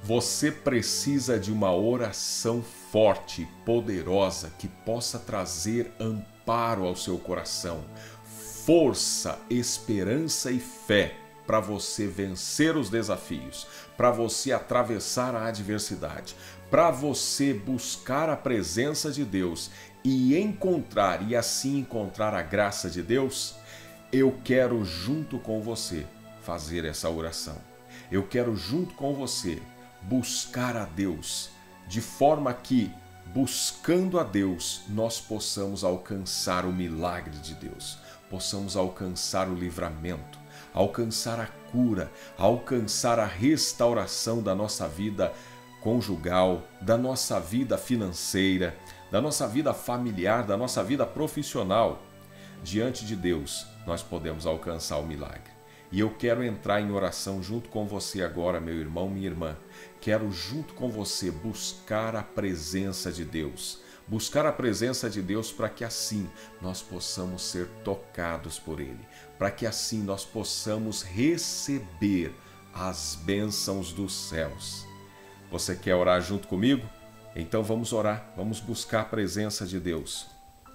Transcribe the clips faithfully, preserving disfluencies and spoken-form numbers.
Você precisa de uma oração forte, poderosa, que possa trazer amparo ao seu coração, força, esperança e fé para você vencer os desafios, para você atravessar a adversidade, para você buscar a presença de Deus e encontrar, e assim encontrar a graça de Deus. Eu quero junto com você fazer essa oração. Eu quero junto com você buscar a Deus, de forma que, buscando a Deus, nós possamos alcançar o milagre de Deus, possamos alcançar o livramento, alcançar a cura, alcançar a restauração da nossa vida conjugal, da nossa vida financeira, da nossa vida familiar, da nossa vida profissional. Diante de Deus, nós podemos alcançar o milagre. E eu quero entrar em oração junto com você agora, meu irmão, minha irmã. Quero junto com você buscar a presença de Deus. Buscar a presença de Deus para que assim nós possamos ser tocados por Ele. Para que assim nós possamos receber as bênçãos dos céus. Você quer orar junto comigo? Então vamos orar, vamos buscar a presença de Deus.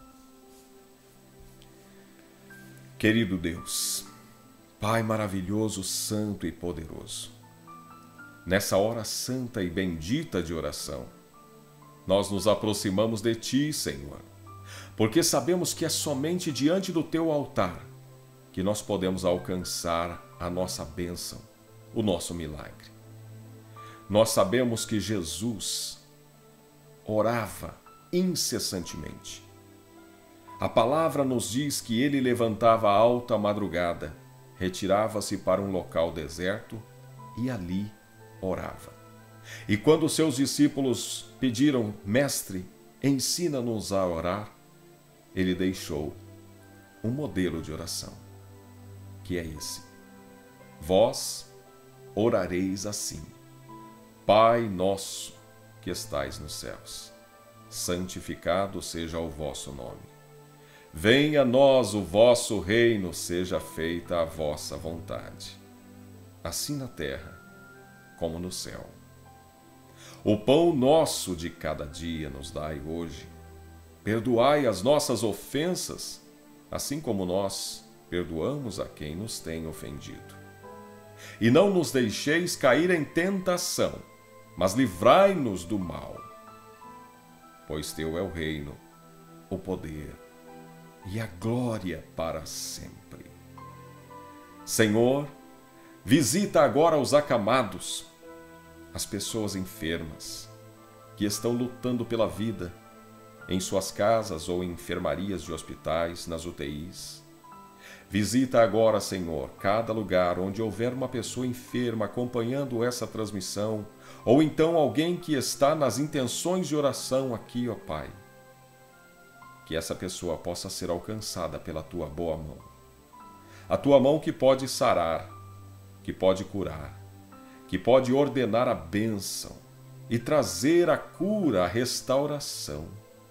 Querido Deus, Pai maravilhoso, santo e poderoso, nessa hora santa e bendita de oração, nós nos aproximamos de Ti, Senhor, porque sabemos que é somente diante do Teu altar que nós podemos alcançar a nossa bênção, o nosso milagre. Nós sabemos que Jesus orava incessantemente. A palavra nos diz que ele levantava alta madrugada, retirava-se para um local deserto e ali orava. E quando seus discípulos pediram, Mestre, ensina-nos a orar, ele deixou um modelo de oração, que é esse. Vós orareis assim: Pai nosso que estais nos céus, santificado seja o vosso nome. Venha a nós o vosso reino, seja feita a vossa vontade, assim na terra como no céu. O pão nosso de cada dia nos dai hoje. Perdoai as nossas ofensas, assim como nós perdoamos a quem nos tem ofendido. E não nos deixeis cair em tentação, mas livrai-nos do mal. Pois teu é o reino, o poder e a glória para sempre. Senhor, visita agora os acamados, as pessoas enfermas, que estão lutando pela vida, em suas casas ou em enfermarias de hospitais, nas U T Is. Visita agora, Senhor, cada lugar onde houver uma pessoa enferma acompanhando essa transmissão, ou então alguém que está nas intenções de oração aqui, ó Pai. Que essa pessoa possa ser alcançada pela Tua boa mão. A Tua mão que pode sarar, que pode curar, que pode ordenar a bênção e trazer a cura, a restauração.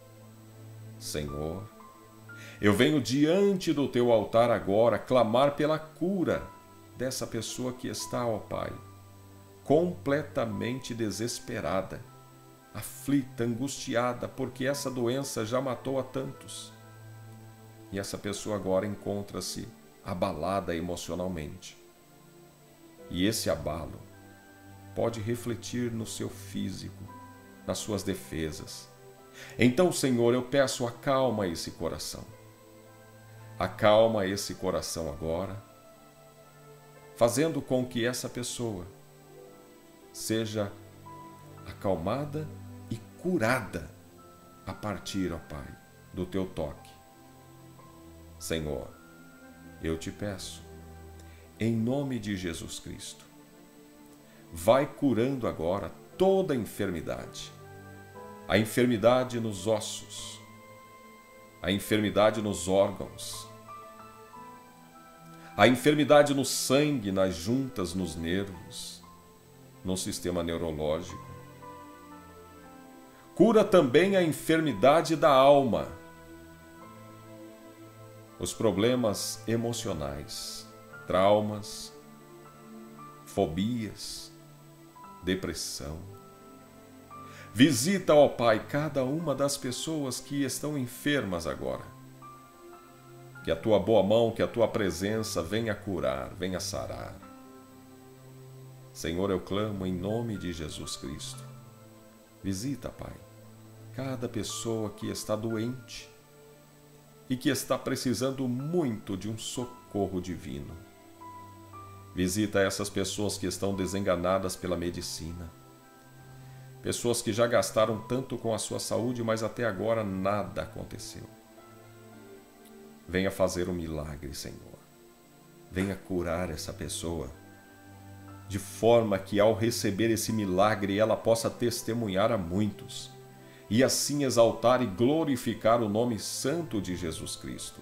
Senhor, eu venho diante do Teu altar agora clamar pela cura dessa pessoa que está, ó Pai, completamente desesperada, aflita, angustiada, porque essa doença já matou a tantos. E essa pessoa agora encontra-se abalada emocionalmente. E esse abalo pode refletir no seu físico, nas suas defesas. Então, Senhor, eu peço, acalma esse coração. Acalma esse coração agora, fazendo com que essa pessoa seja acalmada e curada a partir, ó Pai, do Teu toque. Senhor, eu te peço, em nome de Jesus Cristo, vai curando agora toda enfermidade. A enfermidade nos ossos, a enfermidade nos órgãos, a enfermidade no sangue, nas juntas, nos nervos, no sistema neurológico. Cura também a enfermidade da alma, os problemas emocionais, traumas, fobias, depressão. Visita, ó Pai, cada uma das pessoas que estão enfermas agora. Que a tua boa mão, que a tua presença venha curar, venha sarar. Senhor, eu clamo em nome de Jesus Cristo. Visita, Pai, cada pessoa que está doente e que está precisando muito de um socorro divino. Visita essas pessoas que estão desenganadas pela medicina. Pessoas que já gastaram tanto com a sua saúde, mas até agora nada aconteceu. Venha fazer um milagre, Senhor. Venha curar essa pessoa, de forma que ao receber esse milagre ela possa testemunhar a muitos, e assim exaltar e glorificar o nome santo de Jesus Cristo.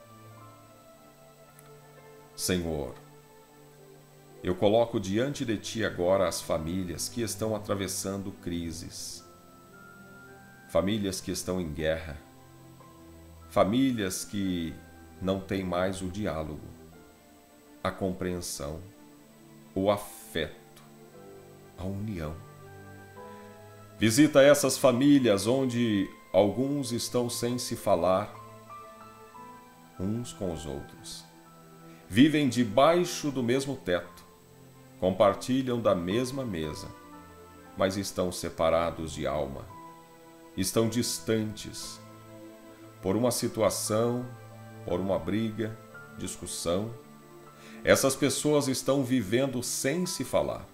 Senhor, eu coloco diante de Ti agora as famílias que estão atravessando crises, famílias que estão em guerra, famílias que não têm mais o diálogo, a compreensão, o afeto, a união. Visita essas famílias onde alguns estão sem se falar uns com os outros. Vivem debaixo do mesmo teto, compartilham da mesma mesa, mas estão separados de alma, estão distantes por uma situação, por uma briga, discussão. Essas pessoas estão vivendo sem se falar.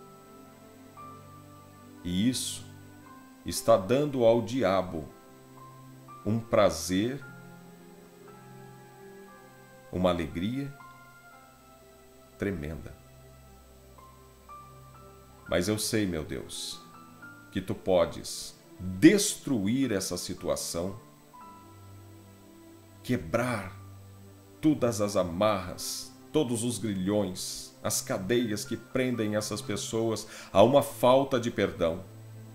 E isso está dando ao diabo um prazer, uma alegria tremenda. Mas eu sei, meu Deus, que Tu podes destruir essa situação, quebrar todas as amarras, todos os grilhões, as cadeias que prendem essas pessoas a uma falta de perdão,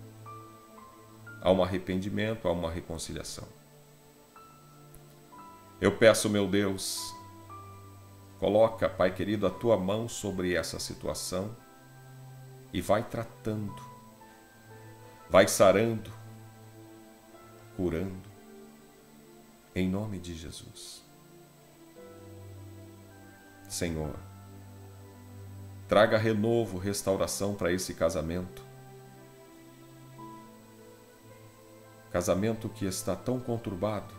a um arrependimento, a uma reconciliação. Eu peço, meu Deus, coloca, Pai querido, a Tua mão sobre essa situação e vai tratando, vai sarando, curando, em nome de Jesus. Senhor, traga renovo, restauração para esse casamento. Casamento que está tão conturbado.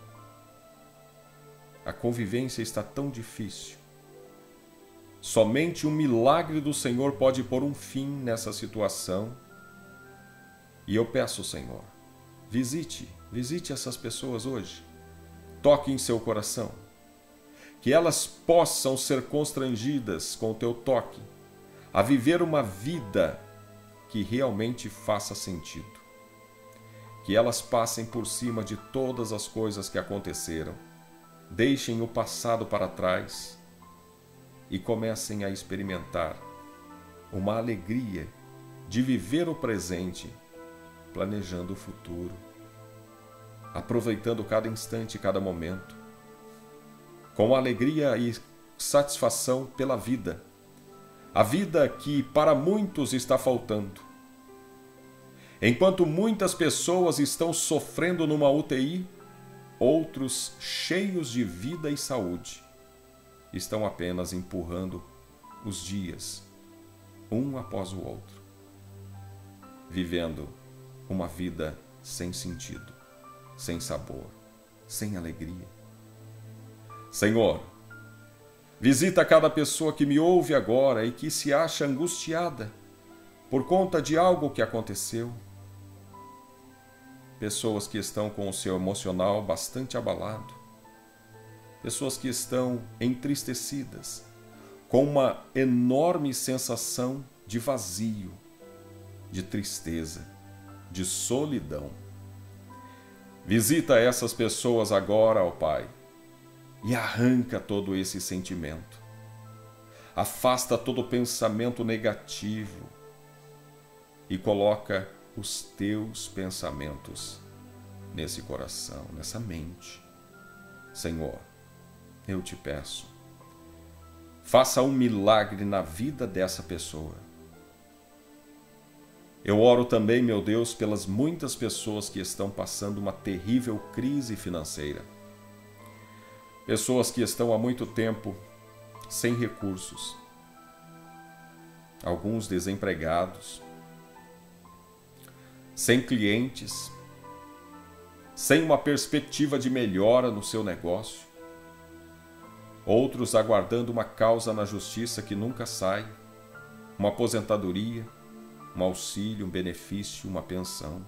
A convivência está tão difícil. Somente um milagre do Senhor pode pôr um fim nessa situação. E eu peço, Senhor, visite, visite essas pessoas hoje. Toque em seu coração. Que elas possam ser constrangidas com o Teu toque a viver uma vida que realmente faça sentido. Que elas passem por cima de todas as coisas que aconteceram, deixem o passado para trás e comecem a experimentar uma alegria de viver o presente, planejando o futuro, aproveitando cada instante e cada momento, com alegria e satisfação pela vida, a vida que para muitos está faltando. Enquanto muitas pessoas estão sofrendo numa U T I, outros cheios de vida e saúde estão apenas empurrando os dias, um após o outro, vivendo uma vida sem sentido, sem sabor, sem alegria. Senhor, visita cada pessoa que me ouve agora e que se acha angustiada por conta de algo que aconteceu. Pessoas que estão com o seu emocional bastante abalado. Pessoas que estão entristecidas, com uma enorme sensação de vazio, de tristeza, de solidão. Visita essas pessoas agora, ó Pai, e arranca todo esse sentimento. Afasta todo pensamento negativo e coloca os Teus pensamentos nesse coração, nessa mente. Senhor, eu te peço, faça um milagre na vida dessa pessoa. Eu oro também, meu Deus, pelas muitas pessoas que estão passando uma terrível crise financeira. Pessoas que estão há muito tempo sem recursos. Alguns desempregados, sem clientes, sem uma perspectiva de melhora no seu negócio. Outros aguardando uma causa na justiça que nunca sai, uma aposentadoria, um auxílio, um benefício, uma pensão.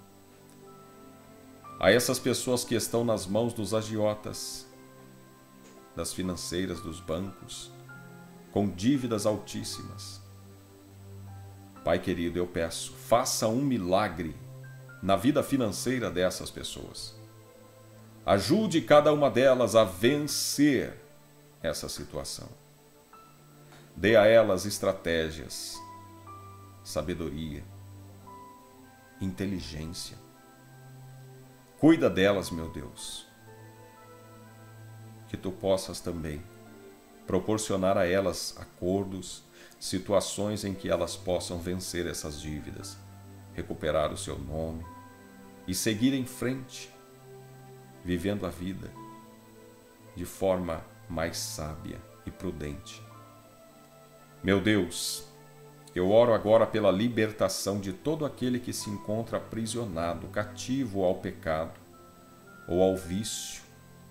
A essas pessoas que estão nas mãos dos agiotas, das financeiras, dos bancos, com dívidas altíssimas. Pai querido, eu peço, faça um milagre na vida financeira dessas pessoas. Ajude cada uma delas a vencer essa situação. Dê a elas estratégias, sabedoria, inteligência. Cuida delas, meu Deus. Que tu possas também proporcionar a elas acordos, situações em que elas possam vencer essas dívidas, recuperar o seu nome e seguir em frente, vivendo a vida de forma mais sábia e prudente. Meu Deus, eu oro agora pela libertação de todo aquele que se encontra aprisionado, cativo ao pecado ou ao vício.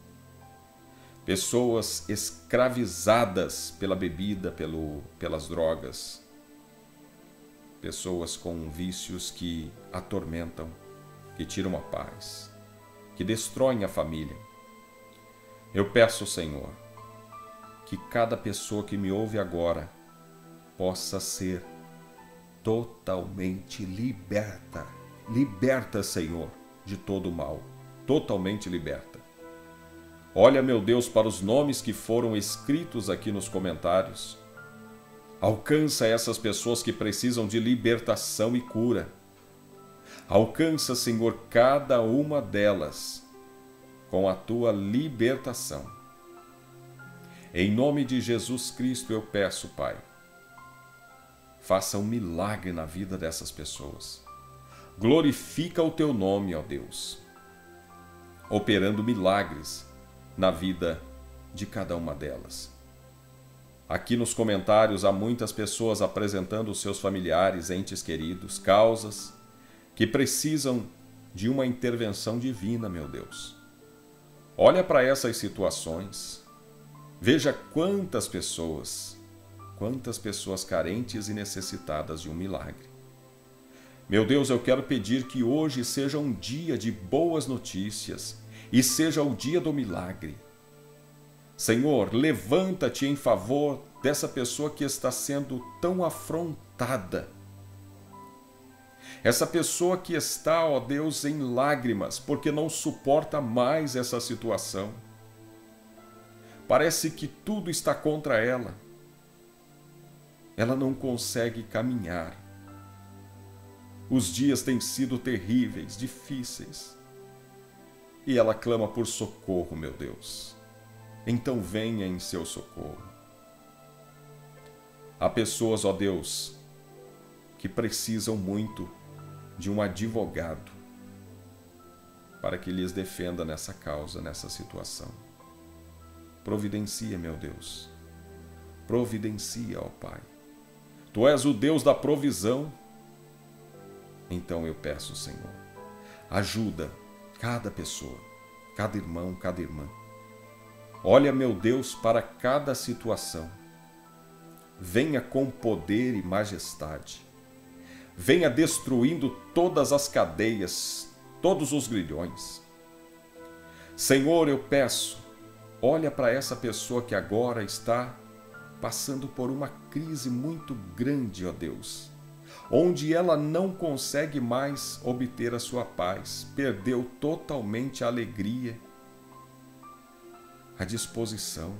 Pessoas escravizadas pela bebida, pelo, pelas drogas. Pessoas com vícios que atormentam, que tiram a paz, que destroem a família. Eu peço, Senhor, que cada pessoa que me ouve agora possa ser totalmente liberta. Liberta, Senhor, de todo o mal. Totalmente liberta. Olha, meu Deus, para os nomes que foram escritos aqui nos comentários. Alcança essas pessoas que precisam de libertação e cura. Alcança, Senhor, cada uma delas com a tua libertação. Em nome de Jesus Cristo eu peço, Pai, faça um milagre na vida dessas pessoas. Glorifica o teu nome, ó Deus, operando milagres na vida de cada uma delas. Aqui nos comentários há muitas pessoas apresentando os seus familiares, entes queridos, causas que precisam de uma intervenção divina, meu Deus. Olha para essas situações, veja quantas pessoas, quantas pessoas carentes e necessitadas de um milagre. Meu Deus, eu quero pedir que hoje seja um dia de boas notícias e seja o dia do milagre. Senhor, levanta-te em favor dessa pessoa que está sendo tão afrontada. Essa pessoa que está, ó Deus, em lágrimas, porque não suporta mais essa situação. Parece que tudo está contra ela. Ela não consegue caminhar. Os dias têm sido terríveis, difíceis. E ela clama por socorro, meu Deus. Então venha em seu socorro. Há pessoas, ó Deus, que precisam muito de um advogado para que lhes defenda nessa causa, nessa situação. Providencia, meu Deus. Providencia, ó Pai. Tu és o Deus da provisão. Então eu peço, Senhor, ajuda cada pessoa, cada irmão, cada irmã. Olha, meu Deus, para cada situação. Venha com poder e majestade. Venha destruindo todas as cadeias, todos os grilhões. Senhor, eu peço, olha para essa pessoa que agora está passando por uma crise muito grande, ó Deus, onde ela não consegue mais obter a sua paz, perdeu totalmente a alegria, a disposição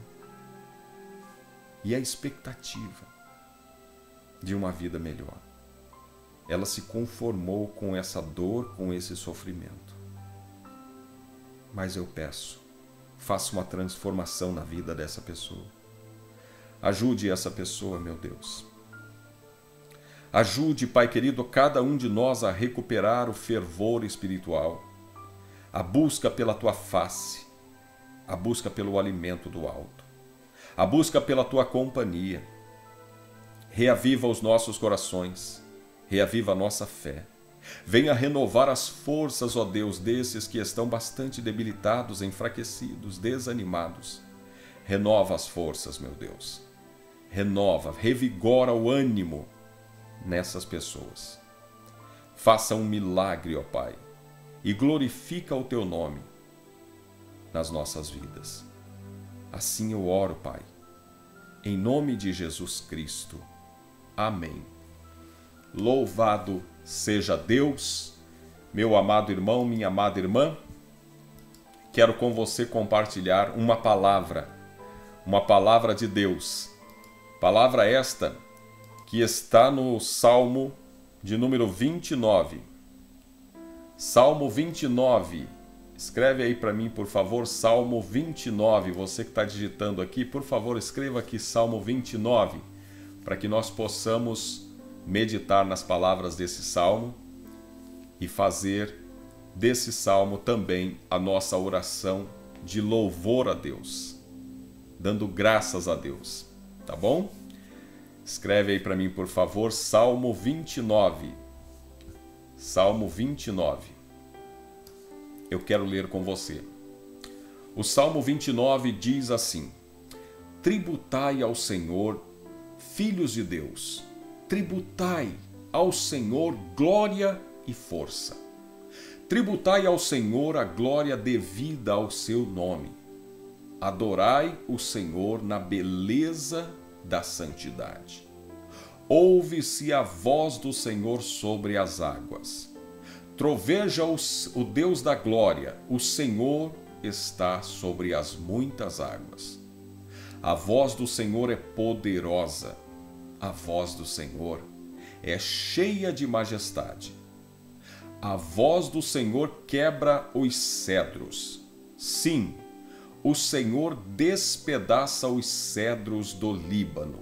e a expectativa de uma vida melhor. Ela se conformou com essa dor, com esse sofrimento. Mas eu peço, faça uma transformação na vida dessa pessoa. Ajude essa pessoa, meu Deus. Ajude, Pai querido, cada um de nós a recuperar o fervor espiritual, a busca pela Tua face, a busca pelo alimento do alto, a busca pela Tua companhia. Reaviva os nossos corações, reaviva a nossa fé. Venha renovar as forças, ó Deus, desses que estão bastante debilitados, enfraquecidos, desanimados. Renova as forças, meu Deus. Renova, revigora o ânimo nessas pessoas. Faça um milagre, ó Pai, e glorifica o Teu nome nas nossas vidas. Assim eu oro, Pai, em nome de Jesus Cristo. Amém. Louvado seja Deus, meu amado irmão, minha amada irmã. Quero com você compartilhar uma palavra, uma palavra de Deus. Palavra esta que está no Salmo de número vinte e nove. Salmo vinte e nove. Escreve aí para mim, por favor, Salmo vinte e nove. Você que está digitando aqui, por favor, escreva aqui Salmo vinte e nove, para que nós possamos meditar nas palavras desse salmo e fazer desse salmo também a nossa oração de louvor a Deus, dando graças a Deus, tá bom? Escreve aí para mim, por favor, Salmo vinte e nove. Salmo vinte e nove. Eu quero ler com você. O Salmo vinte e nove diz assim: tributai ao Senhor, filhos de Deus, tributai ao Senhor glória e força. Tributai ao Senhor a glória devida ao seu nome. Adorai o Senhor na beleza da santidade. Ouve-se a voz do Senhor sobre as águas. Troveja o Deus da glória, o Senhor está sobre as muitas águas. A voz do Senhor é poderosa, a voz do Senhor é cheia de majestade. A voz do Senhor quebra os cedros. Sim, o Senhor despedaça os cedros do Líbano.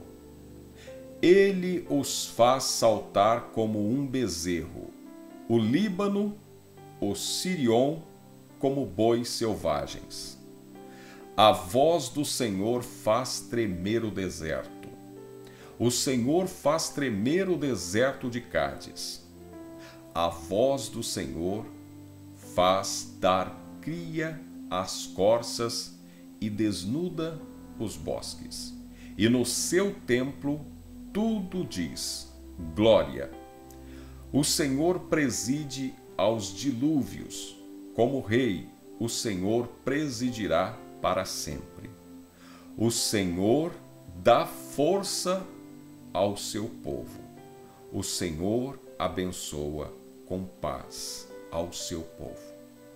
Ele os faz saltar como um bezerro. O Líbano, o Sirion, como bois selvagens. A voz do Senhor faz tremer o deserto. O Senhor faz tremer o deserto de Cádiz. A voz do Senhor faz dar cria às corças e desnuda os bosques. E no seu templo tudo diz glória. O Senhor preside aos dilúvios. Como rei, o Senhor presidirá para sempre. O Senhor dá força ao seu povo. O Senhor abençoa com paz ao seu povo.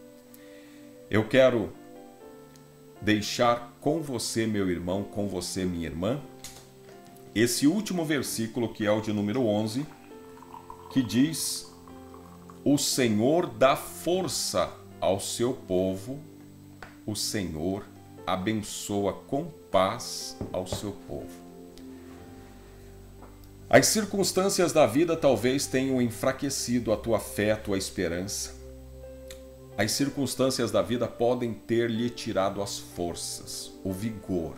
Eu quero deixar com você, meu irmão, com você, minha irmã, esse último versículo, que é o de número onze, que diz: o Senhor dá força ao seu povo, o Senhor abençoa com paz ao seu povo. As circunstâncias da vida talvez tenham enfraquecido a tua fé, a tua esperança. As circunstâncias da vida podem ter lhe tirado as forças, o vigor.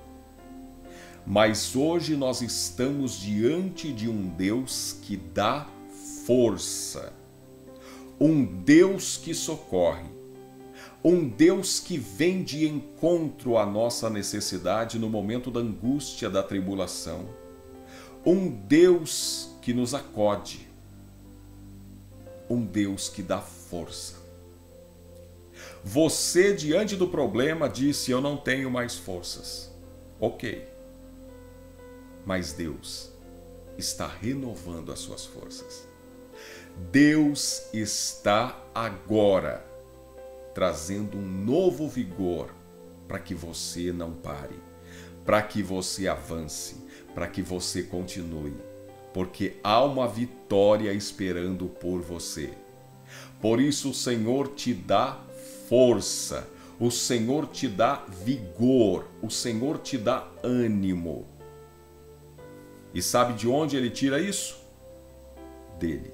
Mas hoje nós estamos diante de um Deus que dá força, um Deus que socorre, um Deus que vem de encontro à nossa necessidade no momento da angústia, da tribulação, um Deus que nos acode, um Deus que dá força. Você, diante do problema, disse: eu não tenho mais forças. Ok. Mas Deus está renovando as suas forças. Deus está agora trazendo um novo vigor para que você não pare, para que você avance, para que você continue, porque há uma vitória esperando por você. Por isso o Senhor te dá força, o Senhor te dá vigor, o Senhor te dá ânimo. E sabe de onde Ele tira isso? dele.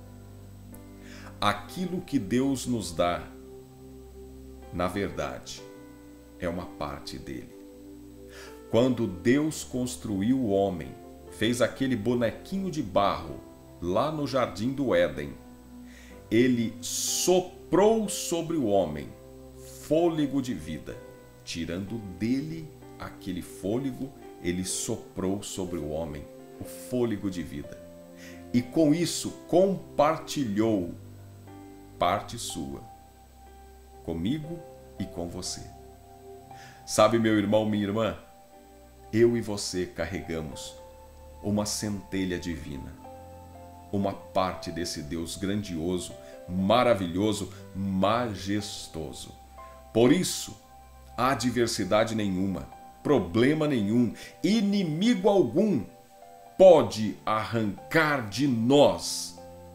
Aquilo que Deus nos dá, na verdade, é uma parte dele. Quando Deus construiu o homem, fez aquele bonequinho de barro lá no jardim do Éden, ele soprou sobre o homem fôlego de vida. Tirando dele aquele fôlego, ele soprou sobre o homem o fôlego de vida. E com isso compartilhou parte sua comigo e com você. Sabe, meu irmão, minha irmã, eu e você carregamos uma centelha divina, uma parte desse Deus grandioso, maravilhoso, majestoso. Por isso, adversidade nenhuma, problema nenhum, inimigo algum pode arrancar de nós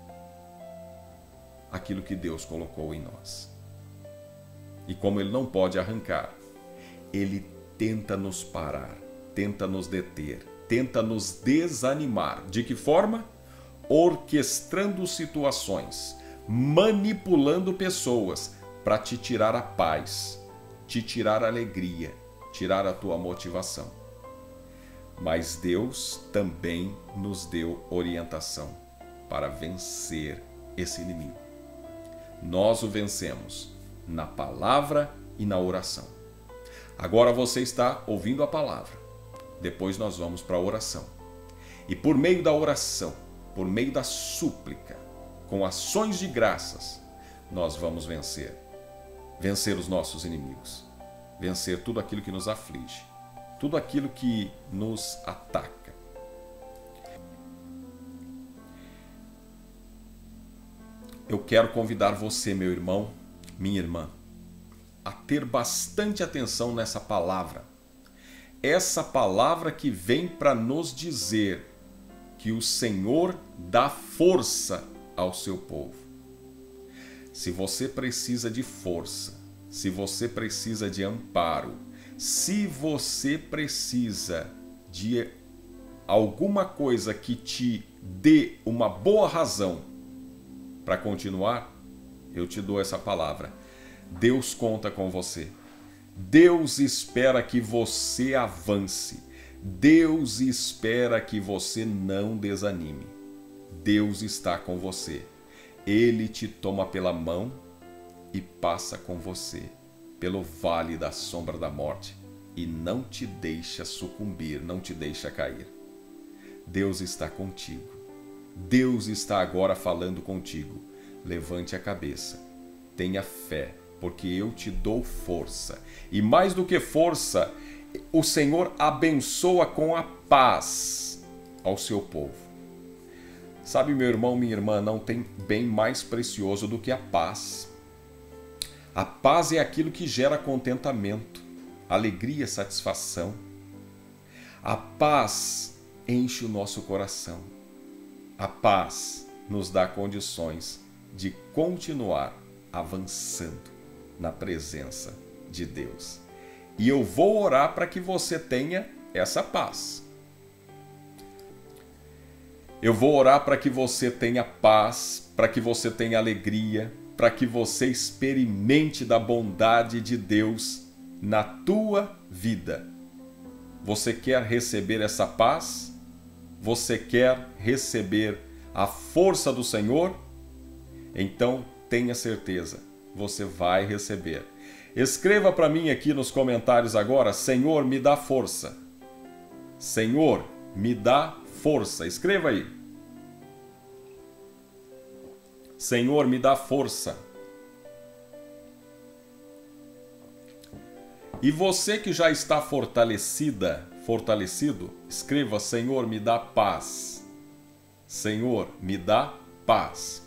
aquilo que Deus colocou em nós. E como ele não pode arrancar, ele tenta nos parar, tenta nos deter, tenta nos desanimar. De que forma? Orquestrando situações, manipulando pessoas para te tirar a paz, te tirar a alegria, tirar a tua motivação. Mas Deus também nos deu orientação para vencer esse inimigo. Nós o vencemos na palavra e na oração. Agora você está ouvindo a palavra. Depois nós vamos para a oração. E por meio da oração, por meio da súplica, com ações de graças, nós vamos vencer. Vencer os nossos inimigos. Vencer tudo aquilo que nos aflige. Tudo aquilo que nos ataca. Eu quero convidar você, meu irmão, minha irmã, a ter bastante atenção nessa palavra. Essa palavra que vem para nos dizer que o Senhor dá força ao seu povo. Se você precisa de força, se você precisa de amparo, se você precisa de alguma coisa que te dê uma boa razão para continuar, eu te dou essa palavra. Deus conta com você. Deus espera que você avance. Deus espera que você não desanime. Deus está com você. Ele te toma pela mão e passa com você pelo vale da sombra da morte e não te deixa sucumbir, não te deixa cair. Deus está contigo. Deus está agora falando contigo. Levante a cabeça. Tenha fé, porque eu te dou força. E mais do que força, o Senhor abençoa com a paz ao seu povo. Sabe, meu irmão, minha irmã, não tem bem mais precioso do que a paz. A paz é aquilo que gera contentamento, alegria, satisfação. A paz enche o nosso coração. A paz nos dá condições de continuar avançando na presença de Deus. E eu vou orar para que você tenha essa paz. Eu vou orar para que você tenha paz, para que você tenha alegria, para que você experimente da bondade de Deus na tua vida. Você quer receber essa paz? Você quer receber a força do Senhor? Então tenha certeza, você vai receber. Escreva para mim aqui nos comentários agora: Senhor, me dá força. Senhor, me dá força. Escreva aí. Senhor, me dá força. E você que já está fortalecida, fortalecido, escreva: Senhor, me dá paz. Senhor, me dá paz.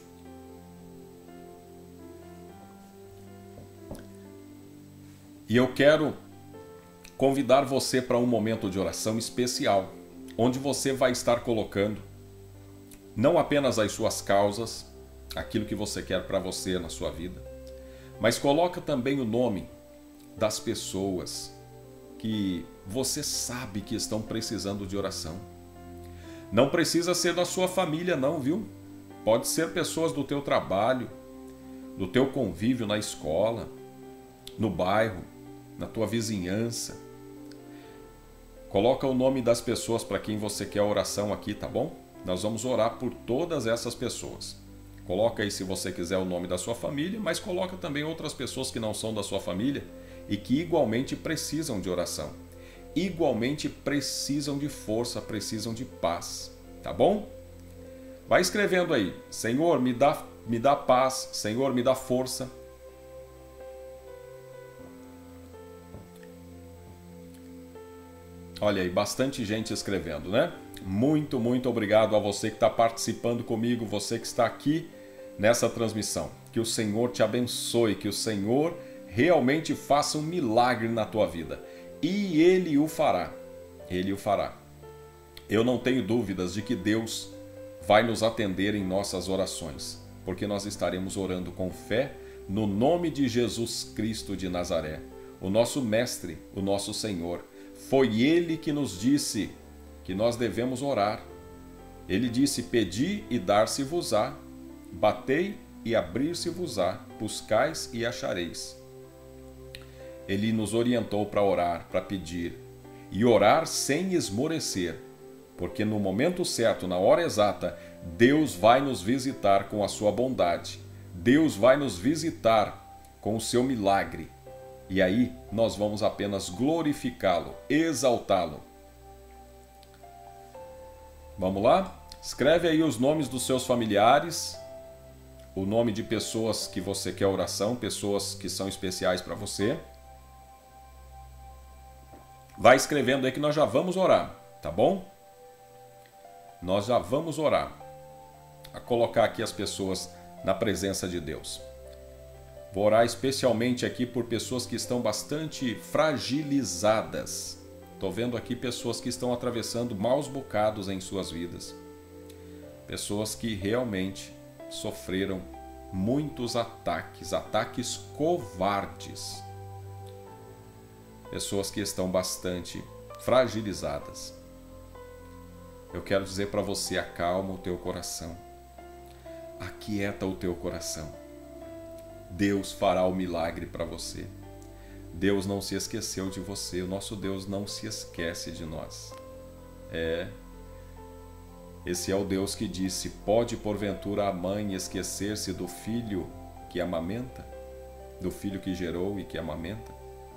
E eu quero convidar você para um momento de oração especial, onde você vai estar colocando não apenas as suas causas, aquilo que você quer para você na sua vida, mas coloca também o nome das pessoas que você sabe que estão precisando de oração. Não precisa ser da sua família não, viu? Pode ser pessoas do teu trabalho, do teu convívio na escola, no bairro, na tua vizinhança. Coloca o nome das pessoas para quem você quer a oração aqui, tá bom? Nós vamos orar por todas essas pessoas. Coloca aí se você quiser o nome da sua família, mas coloca também outras pessoas que não são da sua família e que igualmente precisam de oração. Igualmente precisam de força, precisam de paz, tá bom? Vai escrevendo aí, Senhor, me dá, me dá paz, Senhor, me dá força. Olha aí, bastante gente escrevendo, né? Muito, muito obrigado a você que está participando comigo, você que está aqui nessa transmissão. Que o Senhor te abençoe, que o Senhor realmente faça um milagre na tua vida. E Ele o fará. Ele o fará. Eu não tenho dúvidas de que Deus vai nos atender em nossas orações, porque nós estaremos orando com fé no nome de Jesus Cristo de Nazaré, o nosso Mestre, o nosso Senhor. Foi Ele que nos disse que nós devemos orar. Ele disse, pedi e dar-se-vos-á, batei e abrir-se-vos-á, buscais e achareis. Ele nos orientou para orar, para pedir, e orar sem esmorecer, porque no momento certo, na hora exata, Deus vai nos visitar com a sua bondade. Deus vai nos visitar com o seu milagre. E aí nós vamos apenas glorificá-lo, exaltá-lo. Vamos lá? Escreve aí os nomes dos seus familiares, o nome de pessoas que você quer oração, pessoas que são especiais para você. Vai escrevendo aí que nós já vamos orar, tá bom? Nós já vamos orar. A colocar aqui as pessoas na presença de Deus. Vou orar especialmente aqui por pessoas que estão bastante fragilizadas. Estou vendo aqui pessoas que estão atravessando maus bocados em suas vidas. Pessoas que realmente sofreram muitos ataques, ataques covardes. Pessoas que estão bastante fragilizadas. Eu quero dizer para você, acalma o teu coração. Aquieta o teu coração. Deus fará o milagre para você. Deus não se esqueceu de você. O nosso Deus não se esquece de nós. É. Esse é o Deus que disse, pode porventura a mãe esquecer-se do filho que amamenta? Do filho que gerou e que amamenta?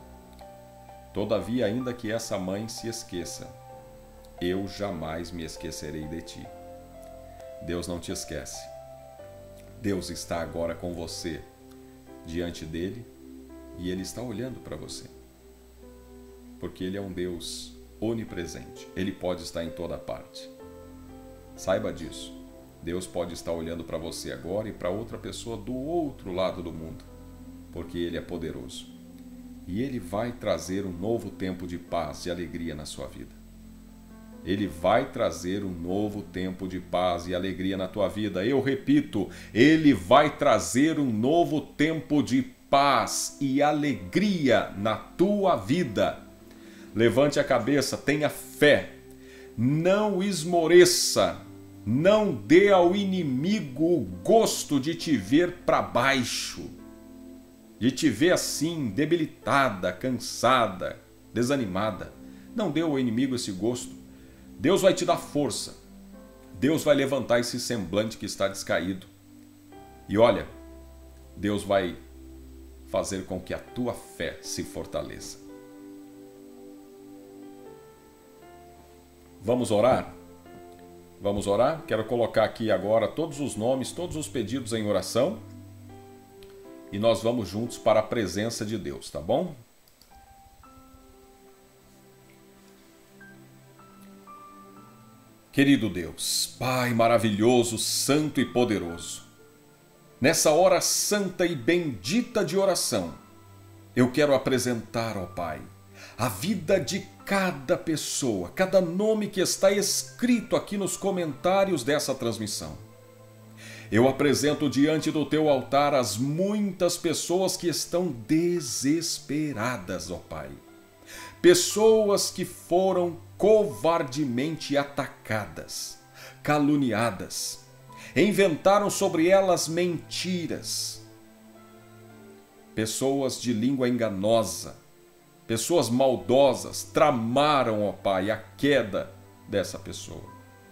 Todavia, ainda que essa mãe se esqueça, eu jamais me esquecerei de ti. Deus não te esquece. Deus está agora com você, diante dele, e ele está olhando para você. Porque ele é um Deus onipresente. Ele pode estar em toda parte. Saiba disso. Deus pode estar olhando para você agora e para outra pessoa do outro lado do mundo. Porque ele é poderoso. E ele vai trazer um novo tempo de paz e alegria na sua vida. Ele vai trazer um novo tempo de paz e alegria na tua vida. Eu repito, Ele vai trazer um novo tempo de paz e alegria na tua vida. Levante a cabeça, tenha fé. Não esmoreça. Não dê ao inimigo o gosto de te ver para baixo. De te ver assim, debilitada, cansada, desanimada. Não dê ao inimigo esse gosto. Deus vai te dar força. Deus vai levantar esse semblante que está descaído. E olha, Deus vai fazer com que a tua fé se fortaleça. Vamos orar? Vamos orar? Quero colocar aqui agora todos os nomes, todos os pedidos em oração. E nós vamos juntos para a presença de Deus, tá bom? Querido Deus, Pai maravilhoso, santo e poderoso, nessa hora santa e bendita de oração, eu quero apresentar, ó Pai, a vida de cada pessoa, cada nome que está escrito aqui nos comentários dessa transmissão. Eu apresento diante do teu altar as muitas pessoas que estão desesperadas, ó Pai. Pessoas que foram covardemente atacadas. caluniadas. Inventaram sobre elas mentiras. Pessoas de língua enganosa, pessoas maldosas, tramaram, ó Pai, a queda dessa pessoa.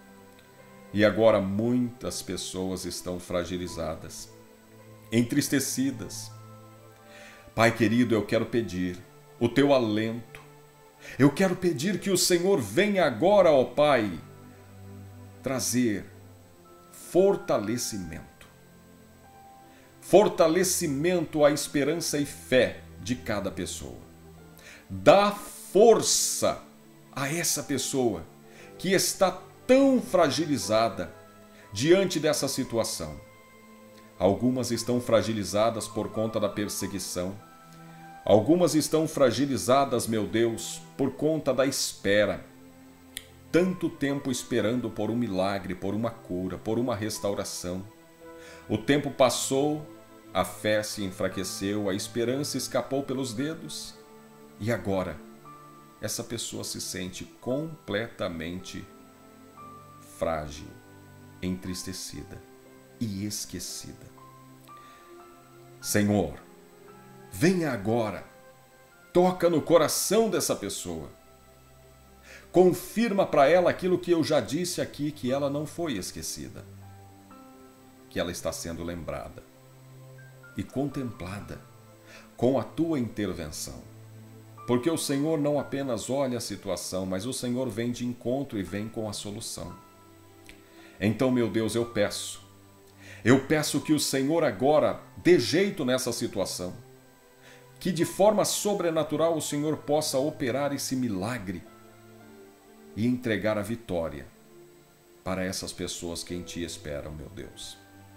E agora muitas pessoas estão fragilizadas, entristecidas. Pai querido, eu quero pedir o teu alento. Eu quero pedir que o Senhor venha agora, ó Pai, trazer fortalecimento. Fortalecimento à esperança e fé de cada pessoa. Dá força a essa pessoa que está tão fragilizada diante dessa situação. Algumas estão fragilizadas por conta da perseguição. Algumas estão fragilizadas, meu Deus, por conta da espera. Tanto tempo esperando por um milagre, por uma cura, por uma restauração. O tempo passou, a fé se enfraqueceu, a esperança escapou pelos dedos. E agora, essa pessoa se sente completamente frágil, entristecida e esquecida. Senhor, venha agora, toca no coração dessa pessoa. Confirma para ela aquilo que eu já disse aqui, que ela não foi esquecida, que ela está sendo lembrada e contemplada com a tua intervenção. Porque o Senhor não apenas olha a situação, mas o Senhor vem de encontro e vem com a solução. Então, meu Deus, eu peço, eu peço que o Senhor agora dê jeito nessa situação, que de forma sobrenatural o Senhor possa operar esse milagre e entregar a vitória para essas pessoas que em Ti esperam, meu Deus.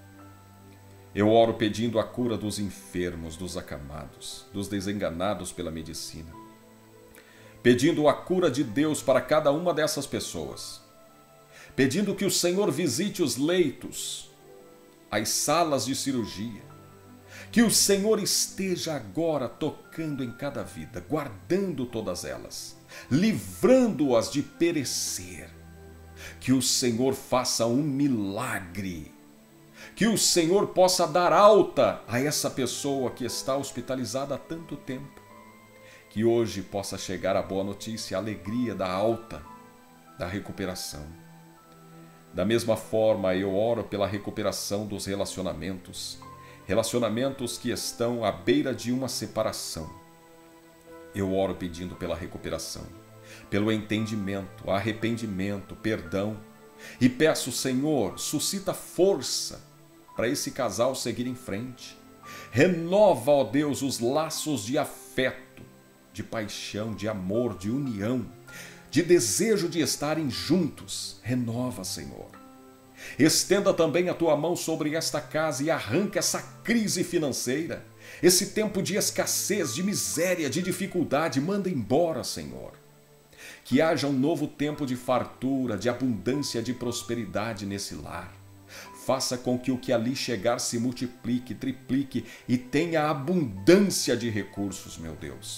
Eu oro pedindo a cura dos enfermos, dos acamados, dos desenganados pela medicina. Pedindo a cura de Deus para cada uma dessas pessoas. Pedindo que o Senhor visite os leitos, as salas de cirurgia. Que o Senhor esteja agora tocando em cada vida, guardando todas elas, livrando-as de perecer. Que o Senhor faça um milagre. Que o Senhor possa dar alta a essa pessoa que está hospitalizada há tanto tempo. Que hoje possa chegar a boa notícia, a alegria da alta, da recuperação. Da mesma forma, eu oro pela recuperação dos relacionamentos. Relacionamentos que estão à beira de uma separação. Eu oro pedindo pela recuperação, pelo entendimento, arrependimento, perdão. E peço, Senhor, suscita força para esse casal seguir em frente. Renova, ó Deus, os laços de afeto, de paixão, de amor, de união, de desejo de estarem juntos. Renova, Senhor. Estenda também a Tua mão sobre esta casa e arranca essa crise financeira, esse tempo de escassez, de miséria, de dificuldade. Manda embora, Senhor. Que haja um novo tempo de fartura, de abundância, de prosperidade nesse lar. Faça com que o que ali chegar se multiplique, triplique e tenha abundância de recursos, meu Deus.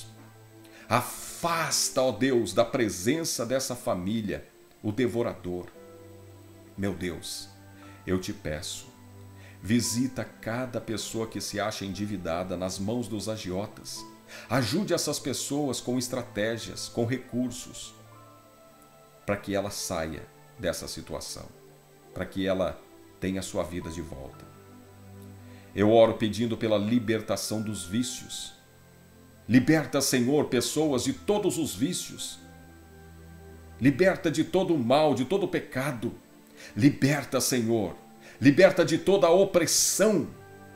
Afasta, ó Deus, da presença dessa família o devorador. Meu Deus, eu te peço, visita cada pessoa que se acha endividada nas mãos dos agiotas. Ajude essas pessoas com estratégias, com recursos, para que ela saia dessa situação, para que ela tenha sua vida de volta. Eu oro pedindo pela libertação dos vícios. Liberta, Senhor, pessoas de todos os vícios. Liberta de todo o mal, de todo o pecado. Liberta, Senhor. Liberta de toda a opressão.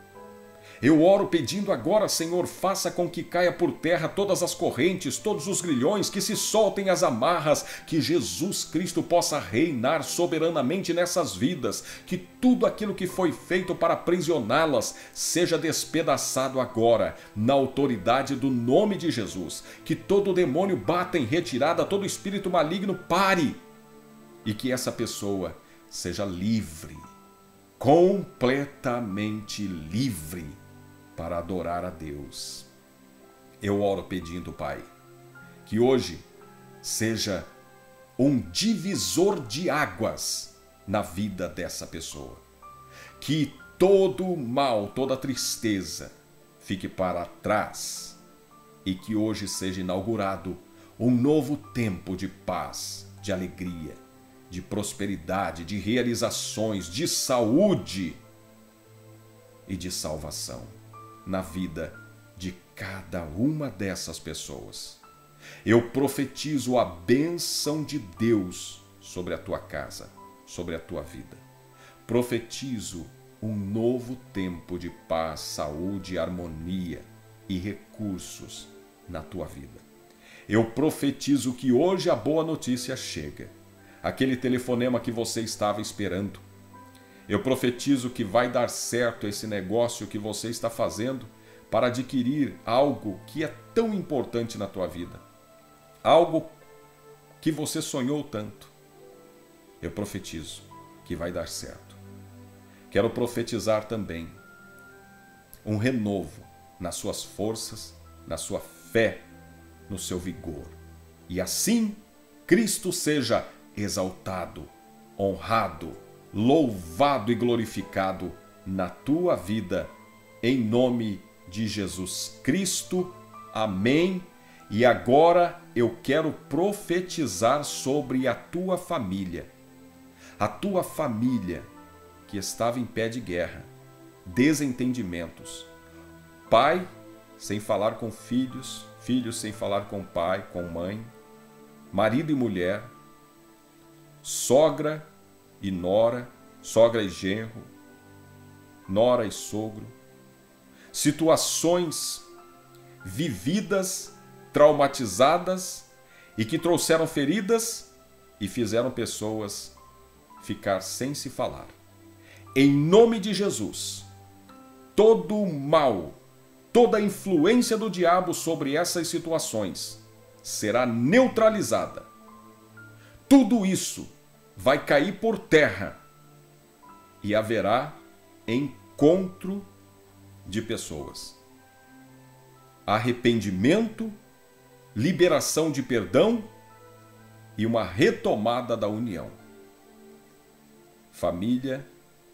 Eu oro pedindo agora, Senhor, faça com que caia por terra todas as correntes, todos os grilhões, que se soltem as amarras, que Jesus Cristo possa reinar soberanamente nessas vidas, que tudo aquilo que foi feito para aprisioná-las seja despedaçado agora, na autoridade do nome de Jesus, que todo demônio bata em retirada, todo espírito maligno pare, e que essa pessoa seja livre, completamente livre, para adorar a Deus. Eu oro pedindo, Pai, que hoje seja um divisor de águas na vida dessa pessoa. Que todo mal, toda tristeza fique para trás e que hoje seja inaugurado um novo tempo de paz, de alegria, de prosperidade, de realizações, de saúde e de salvação na vida de cada uma dessas pessoas. Eu profetizo a bênção de Deus sobre a tua casa, sobre a tua vida. Profetizo um novo tempo de paz, saúde, harmonia e recursos na tua vida. Eu profetizo que hoje a boa notícia chega. Aquele telefonema que você estava esperando. Eu profetizo que vai dar certo esse negócio que você está fazendo para adquirir algo que é tão importante na tua vida. Algo que você sonhou tanto. Eu profetizo que vai dar certo. Quero profetizar também um renovo nas suas forças, na sua fé, no seu vigor. E assim, Cristo seja exaltado, honrado, louvado e glorificado na tua vida, em nome de Jesus Cristo. Amém. E agora eu quero profetizar sobre a tua família. A tua família que estava em pé de guerra, desentendimentos. Pai sem falar com filhos, filhos sem falar com pai, com mãe, marido e mulher, sogra e nora, sogra e genro, nora e sogro. Situações vividas, traumatizadas e que trouxeram feridas e fizeram pessoas ficar sem se falar. Em nome de Jesus, todo o mal, toda a influência do diabo sobre essas situações será neutralizada. Tudo isso vai cair por terra e haverá encontro de pessoas. Arrependimento, liberação de perdão e uma retomada da união. Família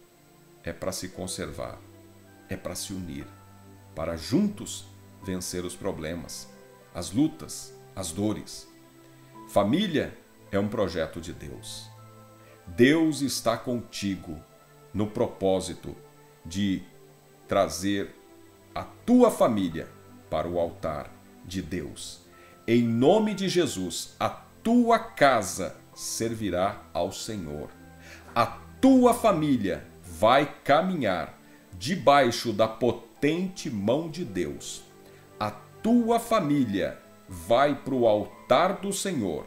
é para se conservar, é para se unir, para juntos vencer os problemas, as lutas, as dores. Família é um projeto de Deus. Deus está contigo no propósito de trazer a tua família para o altar de Deus. Em nome de Jesus, a tua casa servirá ao Senhor. A tua família vai caminhar debaixo da potente mão de Deus. A tua família vai para o altar do Senhor.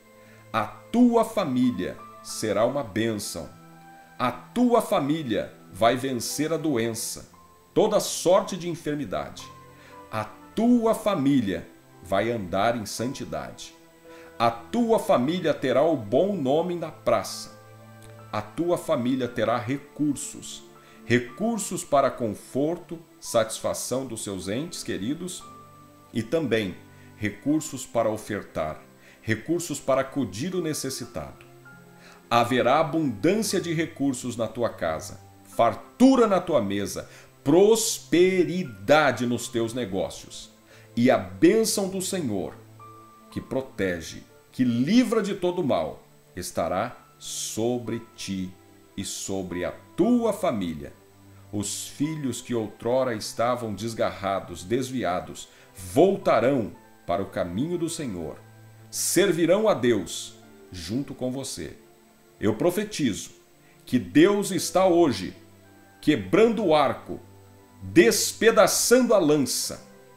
A tua família será uma bênção. A tua família vai vencer a doença, toda sorte de enfermidade. A tua família vai andar em santidade. A tua família terá o bom nome na praça. A tua família terá recursos, recursos para conforto, satisfação dos seus entes queridos e também recursos para ofertar, recursos para acudir o necessitado. Haverá abundância de recursos na tua casa, fartura na tua mesa, prosperidade nos teus negócios e a bênção do Senhor, que protege, que livra de todo mal, estará sobre ti e sobre a tua família. Os filhos que outrora estavam desgarrados, desviados, voltarão para o caminho do Senhor, servirão a Deus junto com você. Eu profetizo que Deus está hoje quebrando o arco, despedaçando a lança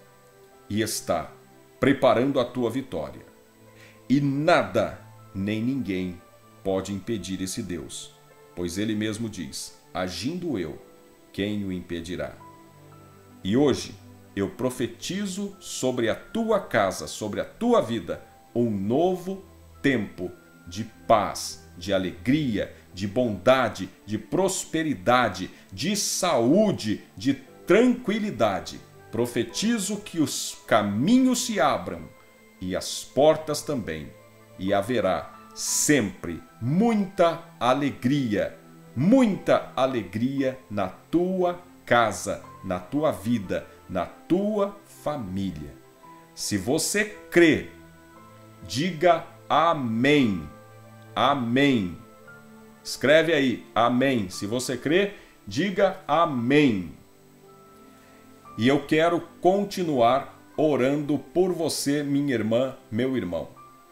e está preparando a tua vitória. E nada, nem ninguém pode impedir esse Deus, pois ele mesmo diz: agindo eu, quem o impedirá? E hoje eu profetizo sobre a tua casa, sobre a tua vida, um novo tempo de paz, de alegria, de bondade, de prosperidade, de saúde, de tranquilidade. Profetizo que os caminhos se abram e as portas também, e haverá sempre muita alegria, muita alegria na tua casa, na tua vida, na tua família. Se você crê, diga amém. Amém. Escreve aí, amém. Se você crê, diga amém. E eu quero continuar orando por você, minha irmã, meu irmão.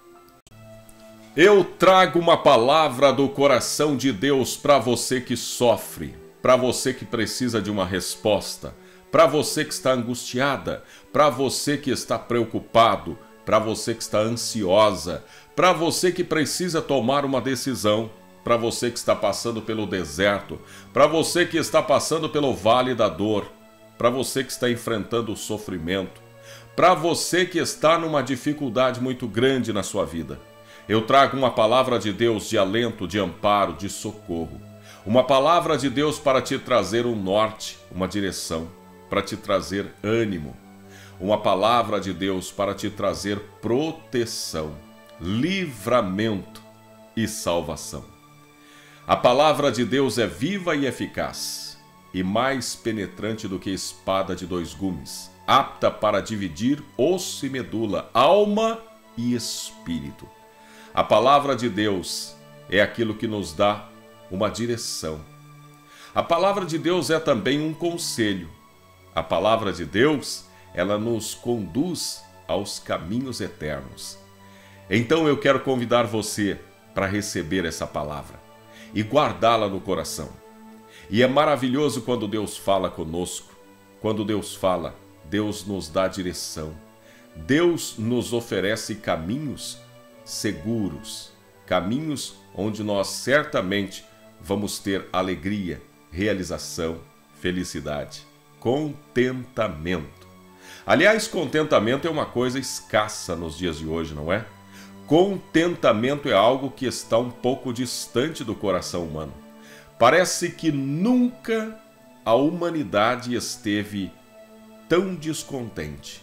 Eu trago uma palavra do coração de Deus para você que sofre, para você que precisa de uma resposta, para você que está angustiada, para você que está preocupado, para você que está ansiosa, para você que precisa tomar uma decisão, para você que está passando pelo deserto, para você que está passando pelo vale da dor, para você que está enfrentando o sofrimento, para você que está numa dificuldade muito grande na sua vida. Eu trago uma palavra de Deus de alento, de amparo, de socorro. Uma palavra de Deus para te trazer um norte, uma direção, para te trazer ânimo. Uma palavra de Deus para te trazer proteção, livramento e salvação. A palavra de Deus é viva e eficaz, e mais penetrante do que espada de dois gumes, apta para dividir osso e medula, alma e espírito. A palavra de Deus é aquilo que nos dá uma direção. A palavra de Deus é também um conselho. A palavra de Deus, ela nos conduz aos caminhos eternos. Então eu quero convidar você para receber essa palavra e guardá-la no coração. E é maravilhoso quando Deus fala conosco. Quando Deus fala, Deus nos dá direção. Deus nos oferece caminhos seguros, caminhos onde nós certamente vamos ter alegria, realização, felicidade, contentamento. Aliás, contentamento é uma coisa escassa nos dias de hoje, não é? Contentamento é algo que está um pouco distante do coração humano. Parece que nunca a humanidade esteve tão descontente.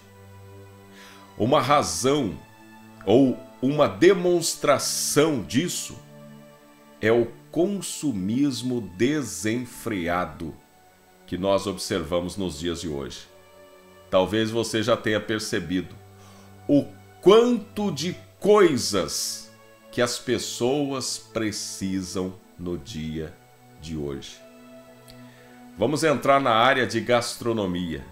Uma razão ou uma demonstração disso é o consumismo desenfreado que nós observamos nos dias de hoje. Talvez você já tenha percebido o quanto de coisas que as pessoas precisam no dia de hoje. Vamos entrar na área de gastronomia.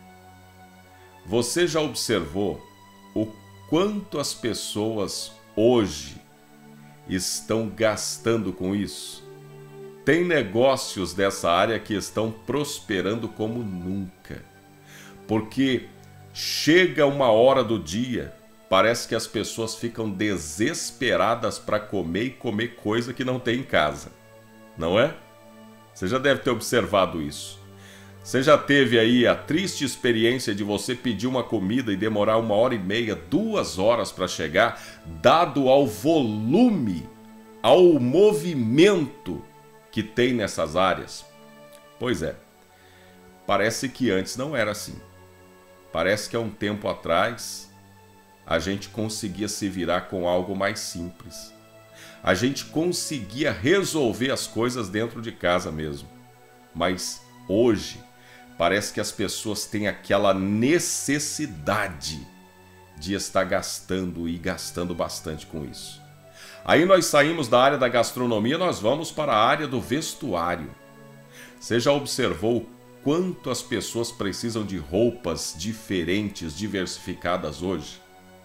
Você já observou o quanto as pessoas hoje estão gastando com isso? Tem negócios dessa área que estão prosperando como nunca. Porque chega uma hora do dia, parece que as pessoas ficam desesperadas para comer e comer coisa que não tem em casa. Não é? Você já deve ter observado isso. Você já teve aí a triste experiência de você pedir uma comida e demorar uma hora e meia, duas horas para chegar, dado ao volume, ao movimento que tem nessas áreas? Pois é, parece que antes não era assim. Parece que há um tempo atrás a gente conseguia se virar com algo mais simples. A gente conseguia resolver as coisas dentro de casa mesmo. Mas hoje parece que as pessoas têm aquela necessidade de estar gastando e gastando bastante com isso. Aí nós saímos da área da gastronomia, nós vamos para a área do vestuário. Você já observou o quanto as pessoas precisam de roupas diferentes, diversificadas hoje?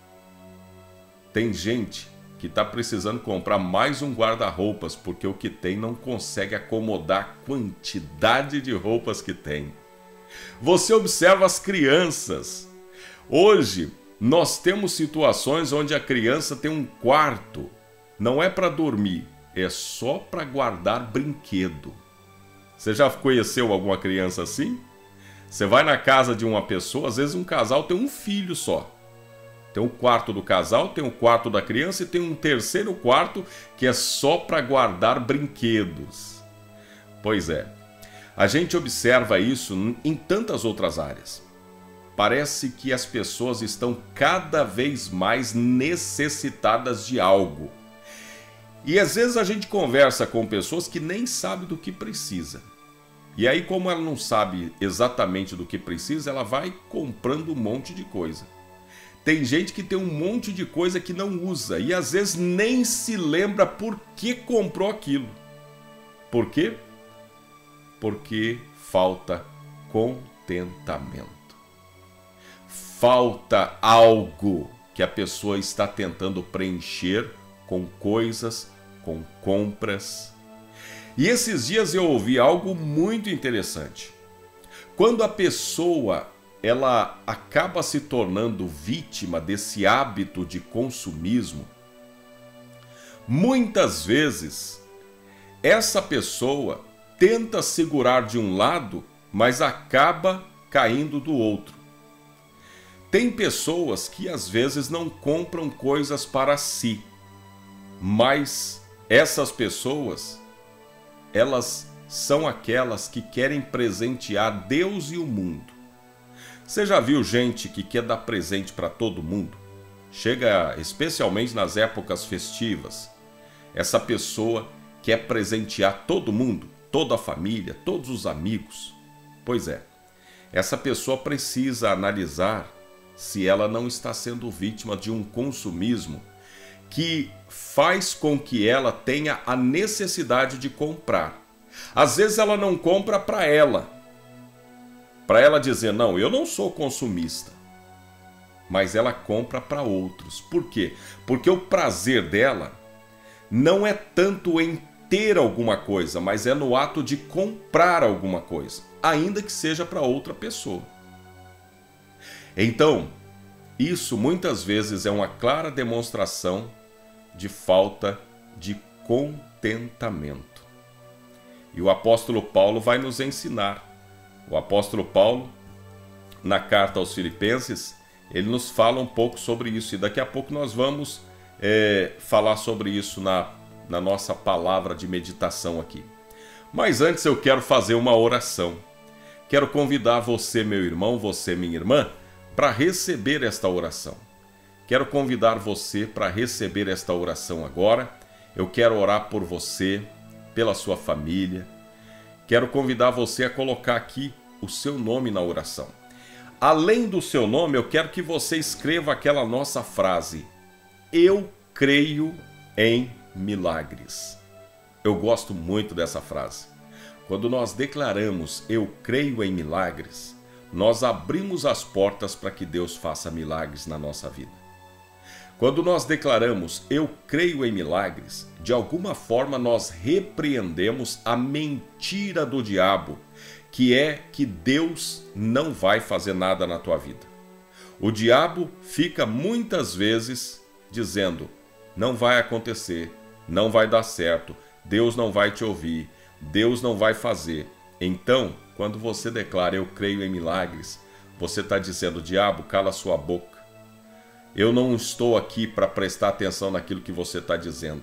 Tem gente que está precisando comprar mais um guarda-roupas porque o que tem não consegue acomodar a quantidade de roupas que tem. Você observa as crianças. Hoje nós temos situações onde a criança tem um quarto, não é para dormir, é só para guardar brinquedo. Você já conheceu alguma criança assim? Você vai na casa de uma pessoa, às vezes um casal tem um filho só. Tem o quarto do casal, tem o quarto da criança e tem um terceiro quarto que é só para guardar brinquedos. Pois é, a gente observa isso em tantas outras áreas. Parece que as pessoas estão cada vez mais necessitadas de algo. E às vezes a gente conversa com pessoas que nem sabem do que precisa. E aí, como ela não sabe exatamente do que precisa, ela vai comprando um monte de coisa. Tem gente que tem um monte de coisa que não usa e às vezes nem se lembra por que comprou aquilo. Por quê? Porque falta contentamento. Falta algo que a pessoa está tentando preencher com coisas, com compras. E esses dias eu ouvi algo muito interessante. Quando a pessoa ela acaba se tornando vítima desse hábito de consumismo, muitas vezes essa pessoa tenta segurar de um lado, mas acaba caindo do outro. Tem pessoas que às vezes não compram coisas para si, mas essas pessoas, elas são aquelas que querem presentear Deus e o mundo. Você já viu gente que quer dar presente para todo mundo? Chega especialmente nas épocas festivas. Essa pessoa quer presentear todo mundo, toda a família, todos os amigos. Pois é, essa pessoa precisa analisar se ela não está sendo vítima de um consumismo que faz com que ela tenha a necessidade de comprar. Às vezes ela não compra para ela, para ela dizer, não, eu não sou consumista, mas ela compra para outros. Por quê? Porque o prazer dela não é tanto em ter alguma coisa, mas é no ato de comprar alguma coisa, ainda que seja para outra pessoa. Então, isso muitas vezes é uma clara demonstração de falta de contentamento. E o apóstolo Paulo vai nos ensinar. O apóstolo Paulo, na carta aos Filipenses, ele nos fala um pouco sobre isso. E daqui a pouco nós vamos é, falar sobre isso na, na nossa palavra de meditação aqui. Mas antes eu quero fazer uma oração. Quero convidar você, meu irmão, você, minha irmã, para receber esta oração. Quero convidar você para receber esta oração agora. Eu quero orar por você, pela sua família. Quero convidar você a colocar aqui o seu nome na oração. Além do seu nome, eu quero que você escreva aquela nossa frase: eu creio em milagres. Eu gosto muito dessa frase. Quando nós declaramos eu creio em milagres, nós abrimos as portas para que Deus faça milagres na nossa vida. Quando nós declaramos eu creio em milagres, de alguma forma nós repreendemos a mentira do diabo, que é que Deus não vai fazer nada na tua vida. O diabo fica muitas vezes dizendo, não vai acontecer, não vai dar certo, Deus não vai te ouvir, Deus não vai fazer. Então, quando você declara eu creio em milagres, você está dizendo, diabo, cala sua boca. Eu não estou aqui para prestar atenção naquilo que você está dizendo.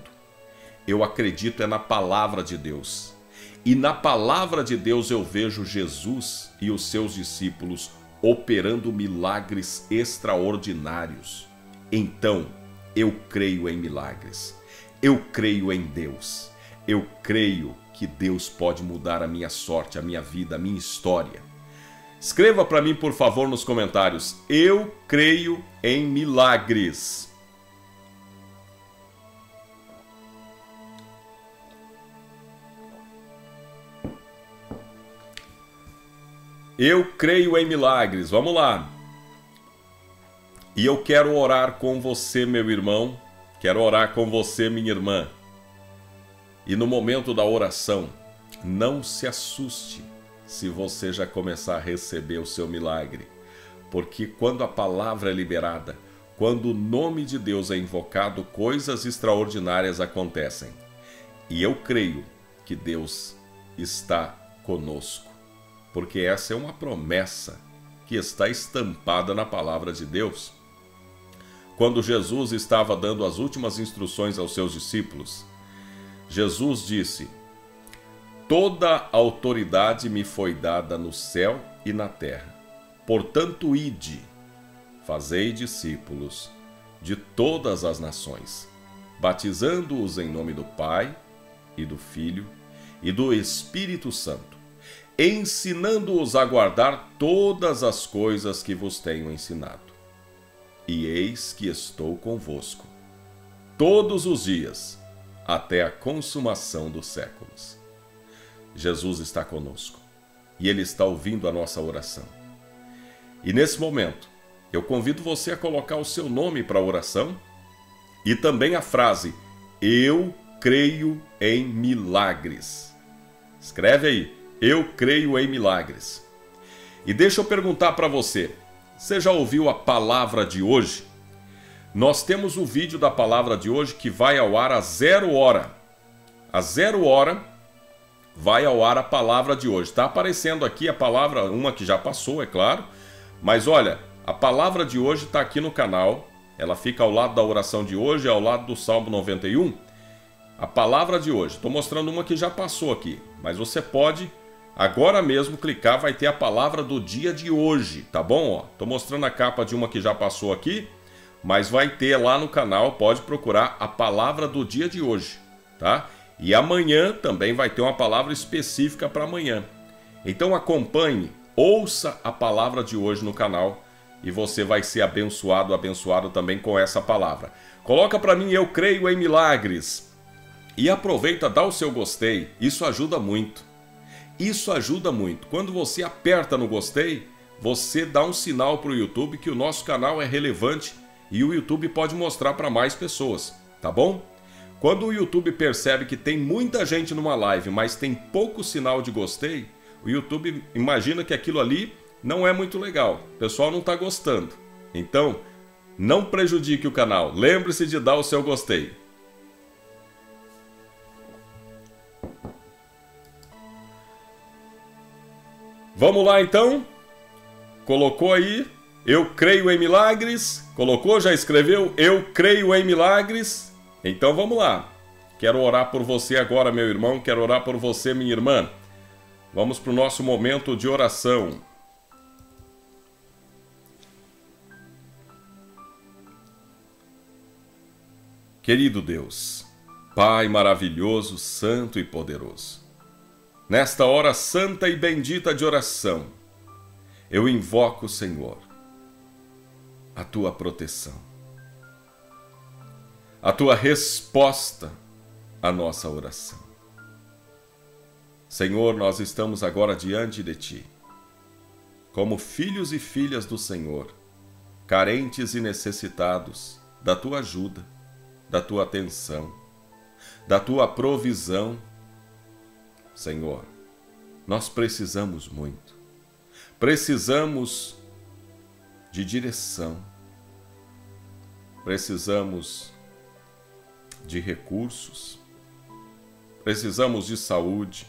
Eu acredito é na palavra de Deus. E na palavra de Deus eu vejo Jesus e os seus discípulos operando milagres extraordinários. Então, eu creio em milagres. Eu creio em Deus. Eu creio que Deus pode mudar a minha sorte, a minha vida, a minha história. Escreva para mim, por favor, nos comentários. Eu creio em milagres. Eu creio em milagres. Vamos lá. E eu quero orar com você, meu irmão. Quero orar com você, minha irmã. E no momento da oração, não se assuste se você já começar a receber o seu milagre. Porque quando a palavra é liberada, quando o nome de Deus é invocado, coisas extraordinárias acontecem. E eu creio que Deus está conosco. Porque essa é uma promessa que está estampada na palavra de Deus. Quando Jesus estava dando as últimas instruções aos seus discípulos, Jesus disse, toda autoridade me foi dada no céu e na terra. Portanto, ide, fazei discípulos de todas as nações, batizando-os em nome do Pai, e do Filho, e do Espírito Santo, ensinando-os a guardar todas as coisas que vos tenho ensinado. E eis que estou convosco, todos os dias, até a consumação dos séculos. Jesus está conosco, e Ele está ouvindo a nossa oração. E nesse momento, eu convido você a colocar o seu nome para a oração, e também a frase, eu creio em milagres. Escreve aí, eu creio em milagres. E deixa eu perguntar para você, você já ouviu a palavra de hoje? Nós temos o vídeo da palavra de hoje que vai ao ar a zero hora. A zero hora vai ao ar a palavra de hoje. Está aparecendo aqui a palavra, uma que já passou, é claro. Mas olha, a palavra de hoje está aqui no canal. Ela fica ao lado da oração de hoje, ao lado do Salmo noventa e um. A palavra de hoje. Estou mostrando uma que já passou aqui. Mas você pode agora mesmo clicar, vai ter a palavra do dia de hoje, tá bom? Estou mostrando a capa de uma que já passou aqui, mas vai ter lá no canal, pode procurar a palavra do dia de hoje, tá? E amanhã também vai ter uma palavra específica para amanhã. Então acompanhe, ouça a palavra de hoje no canal e você vai ser abençoado, abençoado também com essa palavra. Coloca para mim, eu creio em milagres. E aproveita, dá o seu gostei, isso ajuda muito. Isso ajuda muito. Quando você aperta no gostei, você dá um sinal para o YouTube que o nosso canal é relevante e o YouTube pode mostrar para mais pessoas, tá bom? Quando o YouTube percebe que tem muita gente numa live, mas tem pouco sinal de gostei, o YouTube imagina que aquilo ali não é muito legal, o pessoal não está gostando. Então, não prejudique o canal, lembre-se de dar o seu gostei. Vamos lá então? Colocou aí, eu creio em milagres? Colocou, já escreveu, eu creio em milagres? Então vamos lá. Quero orar por você agora, meu irmão, quero orar por você, minha irmã. Vamos para o nosso momento de oração. Querido Deus, Pai maravilhoso, santo e poderoso, nesta hora santa e bendita de oração, eu invoco, Senhor, a Tua proteção, a Tua resposta à nossa oração. Senhor, nós estamos agora diante de Ti, como filhos e filhas do Senhor, carentes e necessitados da Tua ajuda, da Tua atenção, da Tua provisão. Senhor, nós precisamos muito, precisamos de direção, precisamos de recursos, precisamos de saúde,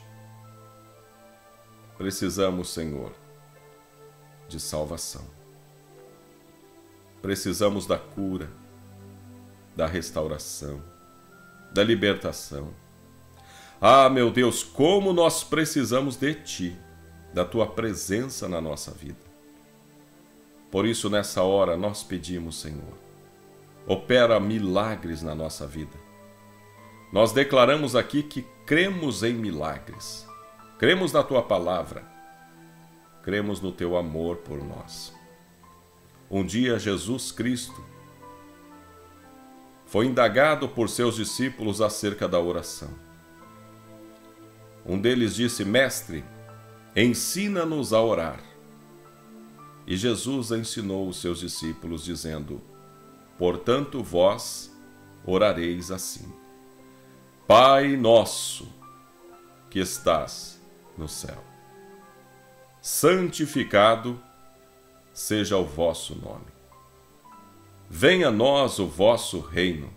precisamos, Senhor, de salvação, precisamos da cura, da restauração, da libertação. Ah, meu Deus, como nós precisamos de Ti, da Tua presença na nossa vida. Por isso, nessa hora, nós pedimos, Senhor, opera milagres na nossa vida. Nós declaramos aqui que cremos em milagres, cremos na Tua palavra, cremos no Teu amor por nós. Um dia, Jesus Cristo foi indagado por seus discípulos acerca da oração. Um deles disse, Mestre, ensina-nos a orar. E Jesus ensinou os seus discípulos, dizendo, portanto, vós orareis assim. Pai nosso, que estás no céu, santificado seja o vosso nome. Venha a nós o vosso reino.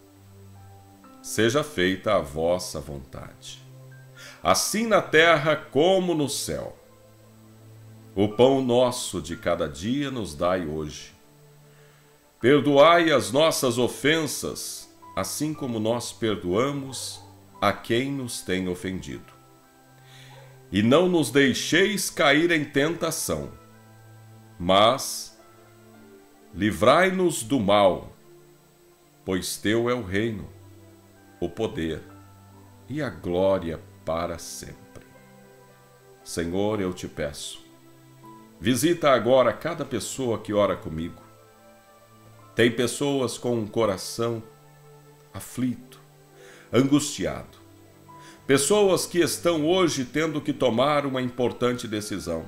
Seja feita a vossa vontade, assim na terra como no céu. O pão nosso de cada dia nos dai hoje. Perdoai as nossas ofensas, assim como nós perdoamos a quem nos tem ofendido. E não nos deixeis cair em tentação, mas livrai-nos do mal, pois Teu é o reino, o poder e a glória para sempre. Senhor, eu te peço, visita agora cada pessoa que ora comigo. Tem pessoas com um coração aflito, angustiado. Pessoas que estão hoje tendo que tomar uma importante decisão.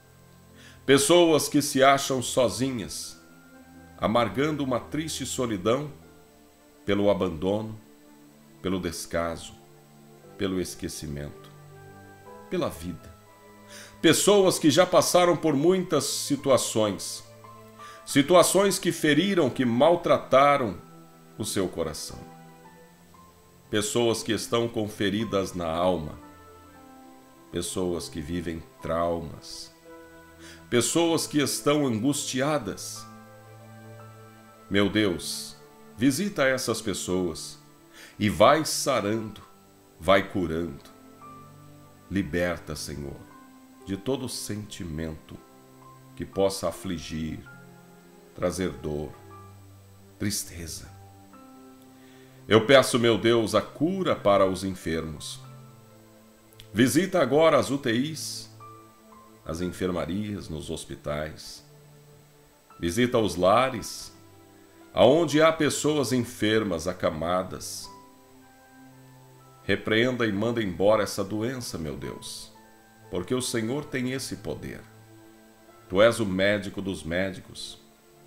Pessoas que se acham sozinhas, amargando uma triste solidão pelo abandono, pelo descaso, pelo esquecimento, pela vida. Pessoas que já passaram por muitas situações, situações que feriram, que maltrataram o seu coração. Pessoas que estão com feridas na alma, pessoas que vivem traumas, pessoas que estão angustiadas. Meu Deus, visita essas pessoas e vai sarando, vai curando. Liberta, Senhor, de todo sentimento que possa afligir, trazer dor, tristeza. Eu peço, meu Deus, a cura para os enfermos. Visita agora as U T Is, as enfermarias nos hospitais. Visita os lares, aonde há pessoas enfermas, acamadas. Repreenda e manda embora essa doença, meu Deus, porque o Senhor tem esse poder. Tu és o médico dos médicos.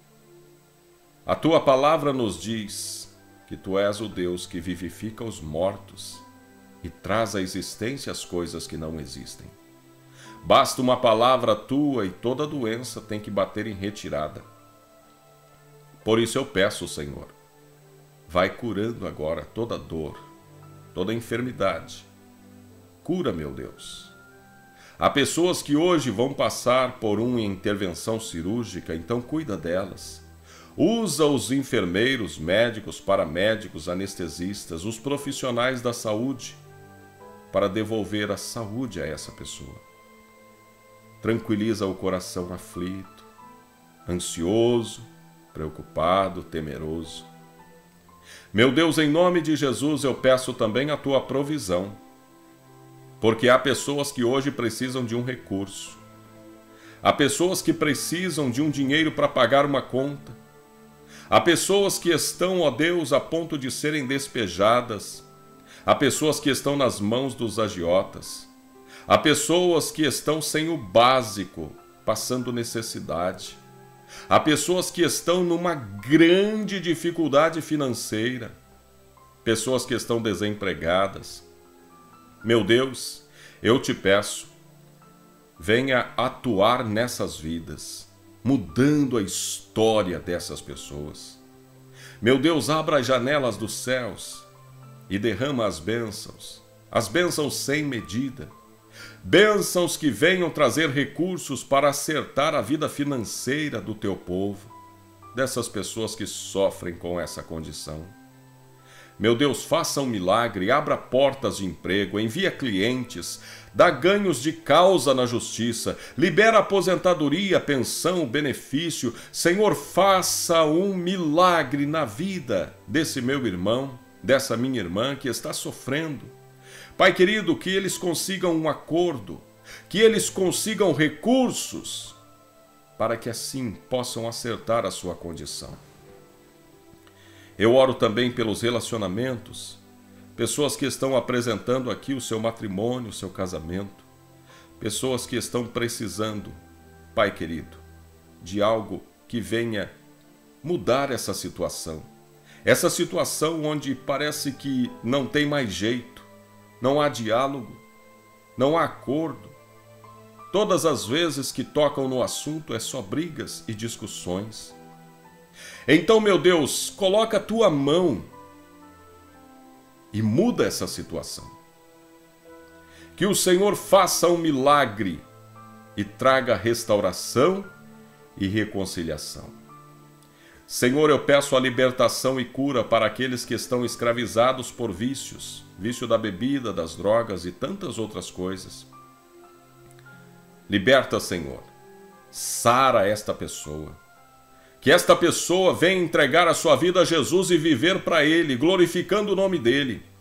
A tua palavra nos diz que tu és o Deus que vivifica os mortos e traz à existência as coisas que não existem. Basta uma palavra tua e toda doença tem que bater em retirada. Por isso eu peço, Senhor, vai curando agora toda dor, toda enfermidade. Cura, meu Deus. Há pessoas que hoje vão passar por uma intervenção cirúrgica, então cuida delas. Usa os enfermeiros, médicos, paramédicos, anestesistas, os profissionais da saúde para devolver a saúde a essa pessoa. Tranquiliza o coração aflito, ansioso, preocupado, temeroso. Meu Deus, em nome de Jesus, eu peço também a tua provisão, porque há pessoas que hoje precisam de um recurso. Há pessoas que precisam de um dinheiro para pagar uma conta. Há pessoas que estão, ó Deus, a ponto de serem despejadas. Há pessoas que estão nas mãos dos agiotas. Há pessoas que estão sem o básico, passando necessidade. Há pessoas que estão numa grande dificuldade financeira. Pessoas que estão desempregadas. Meu Deus, eu te peço, venha atuar nessas vidas, mudando a história dessas pessoas. Meu Deus, abra as janelas dos céus e derrama as bênçãos, as bênçãos sem medida, bênçãos que venham trazer recursos para acertar a vida financeira do teu povo, dessas pessoas que sofrem com essa condição. Meu Deus, faça um milagre, abra portas de emprego, envia clientes, dá ganhos de causa na justiça, libera aposentadoria, pensão, benefício. Senhor, faça um milagre na vida desse meu irmão, dessa minha irmã que está sofrendo. Pai querido, que eles consigam um acordo, que eles consigam recursos, para que assim possam acertar a sua condição. Eu oro também pelos relacionamentos, pessoas que estão apresentando aqui o seu matrimônio, o seu casamento, pessoas que estão precisando, Pai querido, de algo que venha mudar essa situação. Essa situação onde parece que não tem mais jeito, não há diálogo, não há acordo. Todas as vezes que tocam no assunto é só brigas e discussões. Então, meu Deus, coloca a tua mão e muda essa situação. Que o Senhor faça um milagre e traga restauração e reconciliação. Senhor, eu peço a libertação e cura para aqueles que estão escravizados por vícios, vício da bebida, das drogas e tantas outras coisas. Liberta, Senhor, sara esta pessoa. Que esta pessoa venha entregar a sua vida a Jesus e viver para Ele, glorificando o nome dEle.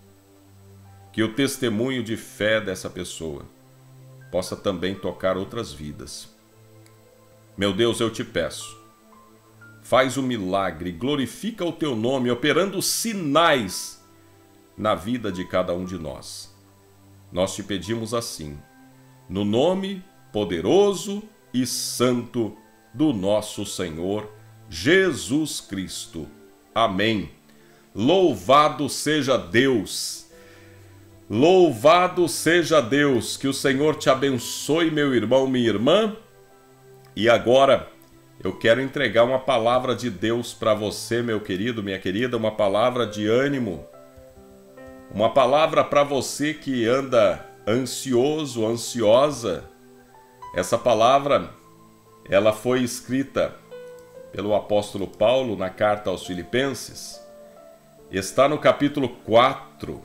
que o testemunho de fé dessa pessoa possa também tocar outras vidas. Meu Deus, eu te peço, faz o milagre, glorifica o teu nome, operando sinais na vida de cada um de nós. Nós te pedimos assim, no nome poderoso e santo do nosso Senhor Jesus Cristo. Amém. Louvado seja Deus. Louvado seja Deus. Que o Senhor te abençoe, meu irmão, minha irmã. E agora eu quero entregar uma palavra de Deus para você, meu querido, minha querida, uma palavra de ânimo. Uma palavra para você que anda ansioso, ansiosa. Essa palavra, ela foi escrita pelo apóstolo Paulo na carta aos Filipenses. Está no capítulo quatro.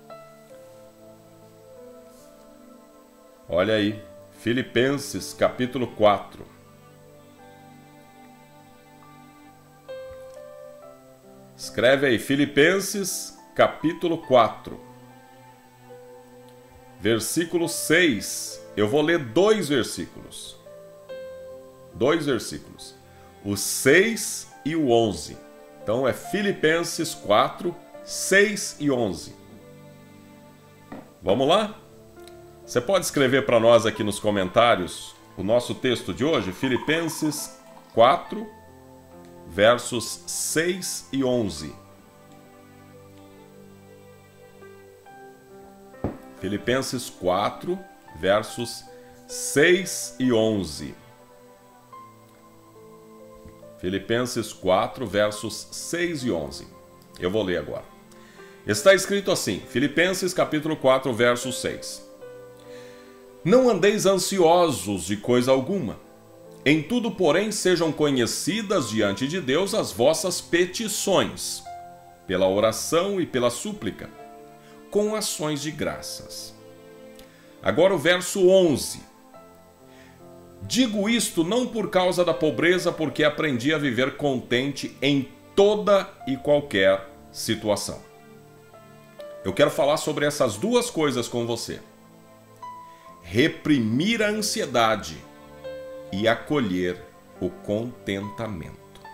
Olha aí, Filipenses capítulo quatro. Escreve aí, Filipenses capítulo quatro. Versículo seis. Eu vou ler dois versículos. Dois versículos. O seis e o onze. Então é Filipenses quatro, seis e onze. Vamos lá? Você pode escrever para nós aqui nos comentários o nosso texto de hoje? Filipenses quatro, versos seis e onze. Filipenses quatro, versos seis e onze. Filipenses quatro, versos seis e onze. Eu vou ler agora. Está escrito assim, Filipenses capítulo quatro, verso seis. Não andeis ansiosos de coisa alguma. Em tudo, porém, sejam conhecidas diante de Deus as vossas petições, pela oração e pela súplica, com ações de graças. Agora o verso onze. Digo isto não por causa da pobreza, porque aprendi a viver contente em toda e qualquer situação. Eu quero falar sobre essas duas coisas com você. Reprimir a ansiedade e acolher o contentamento.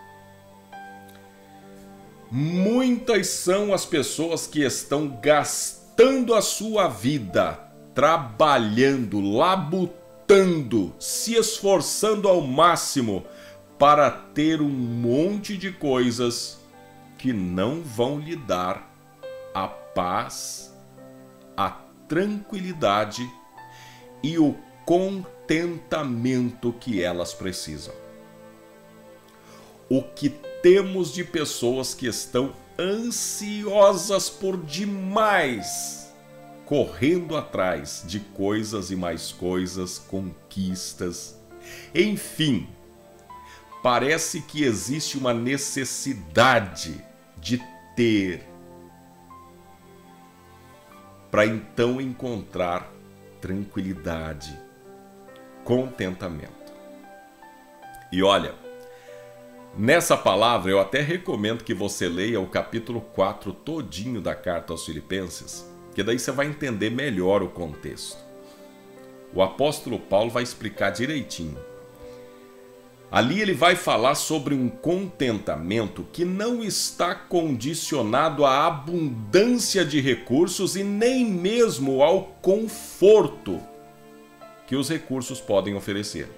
Muitas são as pessoas que estão gastando a sua vida, trabalhando, labutando, se esforçando ao máximo para ter um monte de coisas que não vão lhe dar a paz, a tranquilidade e o contentamento que elas precisam. O que temos de pessoas que estão ansiosas por demais, correndo atrás de coisas e mais coisas, conquistas, enfim, parece que existe uma necessidade de ter, para então encontrar tranquilidade, contentamento. E olha, nessa palavra eu até recomendo que você leia o capítulo quatro todinho da carta aos Filipenses, que daí você vai entender melhor o contexto. O apóstolo Paulo vai explicar direitinho. Ali ele vai falar sobre um contentamento que não está condicionado à abundância de recursos e nem mesmo ao conforto que os recursos podem oferecer.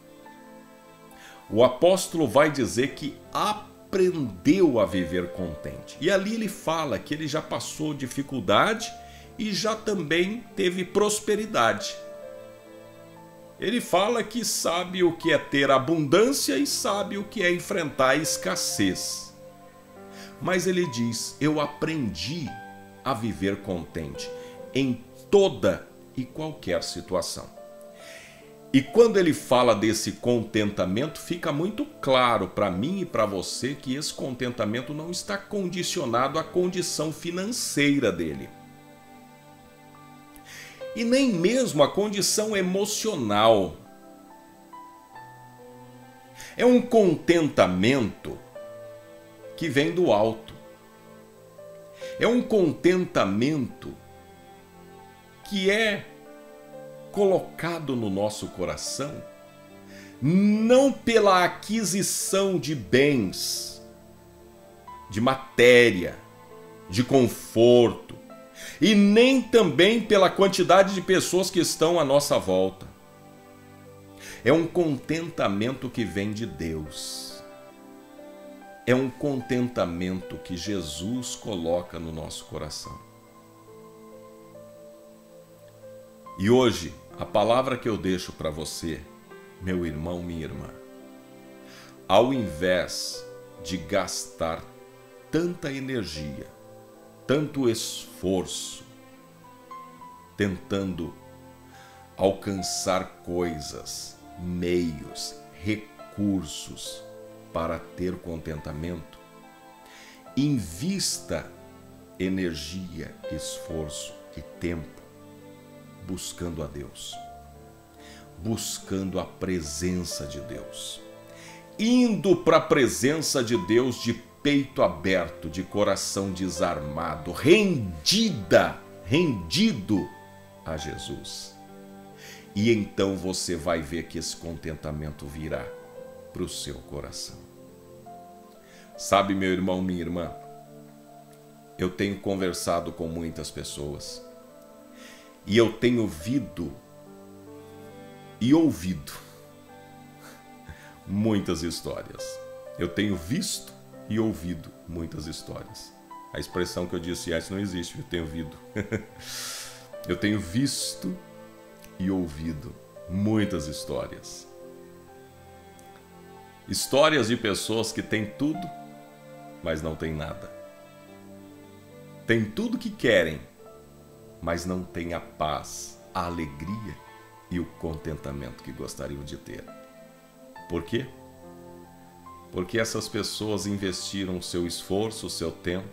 O apóstolo vai dizer que aprendeu a viver contente. E ali ele fala que ele já passou dificuldade e já também teve prosperidade. Ele fala que sabe o que é ter abundância e sabe o que é enfrentar a escassez. Mas ele diz, eu aprendi a viver contente em toda e qualquer situação. E quando ele fala desse contentamento, fica muito claro para mim e para você que esse contentamento não está condicionado à condição financeira dele. E nem mesmo à condição emocional. É um contentamento que vem do alto. É um contentamento que é colocado no nosso coração, não pela aquisição de bens, de matéria, de conforto, e nem também pela quantidade de pessoas que estão à nossa volta. É um contentamento que vem de Deus. É um contentamento que Jesus coloca no nosso coração. E hoje, a palavra que eu deixo para você, meu irmão, minha irmã, ao invés de gastar tanta energia, tanto esforço, tentando alcançar coisas, meios, recursos para ter contentamento, invista energia, esforço e tempo buscando a Deus, buscando a presença de Deus, indo para a presença de Deus de peito aberto, de coração desarmado, rendida, rendido a Jesus. E então você vai ver que esse contentamento virá para o seu coração. Sabe, meu irmão, minha irmã, eu tenho conversado com muitas pessoas e eu tenho ouvido e ouvido muitas histórias. Eu tenho visto e ouvido muitas histórias. A expressão que eu disse antes não existe, eu tenho ouvido. Eu tenho visto e ouvido muitas histórias. Histórias de pessoas que têm tudo, mas não têm nada. Têm tudo que querem, mas não têm a paz, a alegria e o contentamento que gostariam de ter. Por quê? Porque essas pessoas investiram o seu esforço, o seu tempo,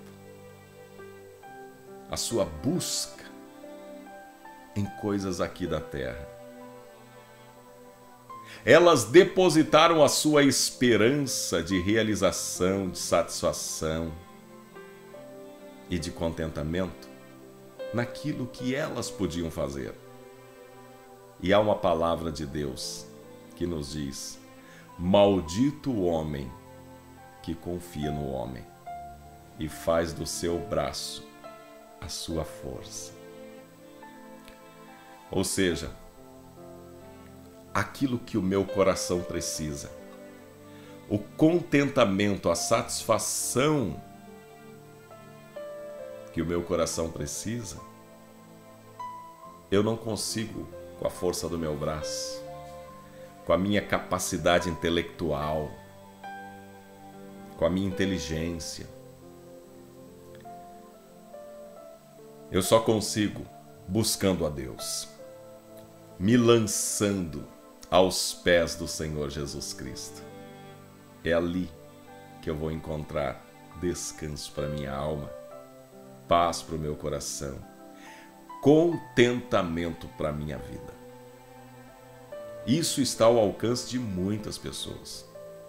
a sua busca em coisas aqui da terra. Elas depositaram a sua esperança de realização, de satisfação e de contentamento naquilo que elas podiam fazer. E há uma palavra de Deus que nos diz: maldito o homem que confia no homem e faz do seu braço a sua força. Ou seja, aquilo que o meu coração precisa, o contentamento, a satisfação que o meu coração precisa, eu não consigo com a força do meu braço, com a minha capacidade intelectual, com a minha inteligência. Eu só consigo buscando a Deus, me lançando aos pés do Senhor Jesus Cristo. É ali que eu vou encontrar descanso para minha alma, paz para o meu coração, contentamento para minha vida. Isso está ao alcance de muitas pessoas.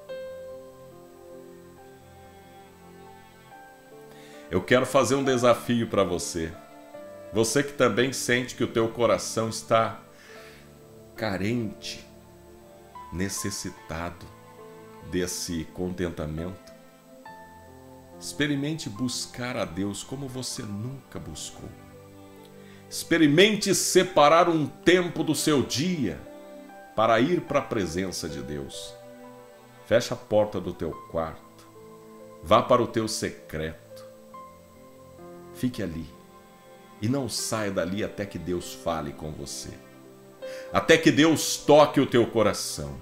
Eu quero fazer um desafio para você. Você que também sente que o teu coração está carente, necessitado desse contentamento. Experimente buscar a Deus como você nunca buscou. Experimente separar um tempo do seu dia para ir para a presença de Deus. Fecha a porta do teu quarto. Vá para o teu secreto. Fique ali. E não saia dali até que Deus fale com você. Até que Deus toque o teu coração.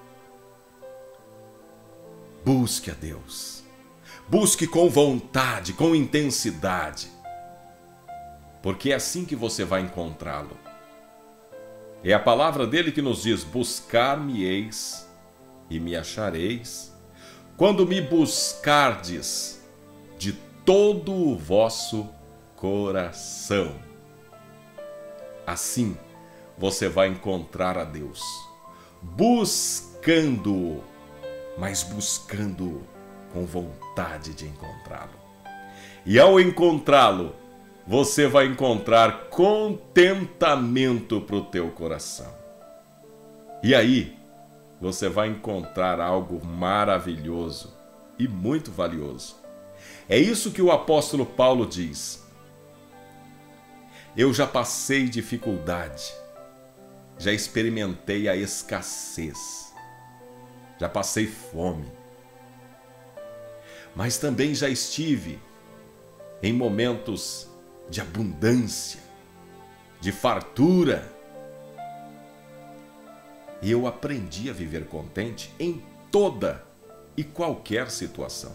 Busque a Deus. Busque com vontade, com intensidade. Porque é assim que você vai encontrá-lo. É a palavra dele que nos diz: buscar-me-eis e me achareis, quando me buscardes de todo o vosso coração. Assim você vai encontrar a Deus, buscando-o, mas buscando com vontade de encontrá-lo. E ao encontrá-lo, você vai encontrar contentamento para o teu coração. E aí, você vai encontrar algo maravilhoso e muito valioso. É isso que o apóstolo Paulo diz. Eu já passei dificuldade, já experimentei a escassez, já passei fome, mas também já estive em momentos de abundância, de fartura, e eu aprendi a viver contente em toda e qualquer situação.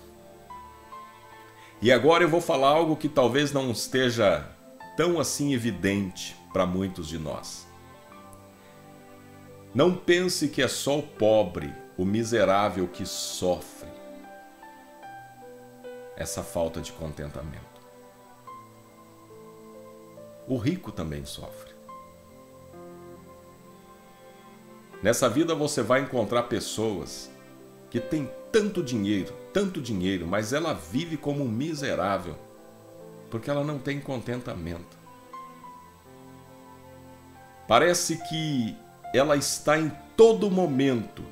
E agora eu vou falar algo que talvez não esteja tão assim evidente para muitos de nós. Não pense que é só o pobre, o miserável que sofre essa falta de contentamento. O rico também sofre. Nessa vida você vai encontrar pessoas que têm tanto dinheiro, tanto dinheiro, mas ela vive como um miserável, porque ela não tem contentamento. Parece que ela está em todo momento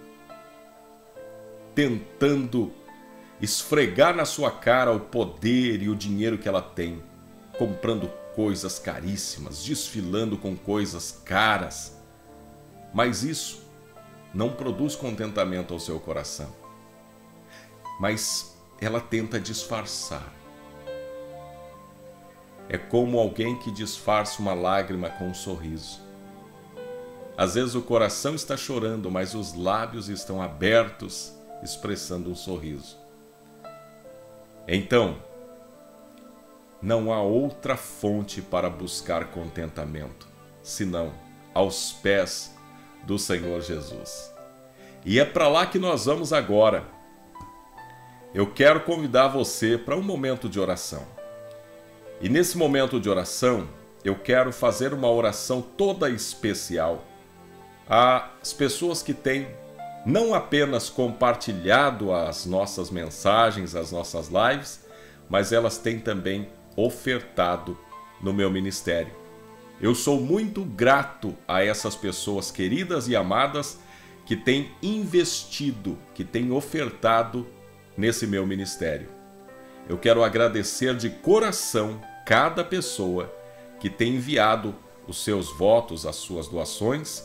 tentando esfregar na sua cara o poder e o dinheiro que ela tem, comprando coisas caríssimas, desfilando com coisas caras. Mas isso não produz contentamento ao seu coração. Mas ela tenta disfarçar. É como alguém que disfarça uma lágrima com um sorriso. Às vezes o coração está chorando, mas os lábios estão abertos, expressando um sorriso. Então, não há outra fonte para buscar contentamento, senão aos pés do Senhor Jesus. E é para lá que nós vamos agora. Eu quero convidar você para um momento de oração. E nesse momento de oração, eu quero fazer uma oração toda especial às pessoas que têm não apenas compartilhado as nossas mensagens, as nossas lives, mas elas têm também ofertado no meu ministério. Eu sou muito grato a essas pessoas queridas e amadas que têm investido, que têm ofertado nesse meu ministério. Eu quero agradecer de coração cada pessoa que tem enviado os seus votos, as suas doações,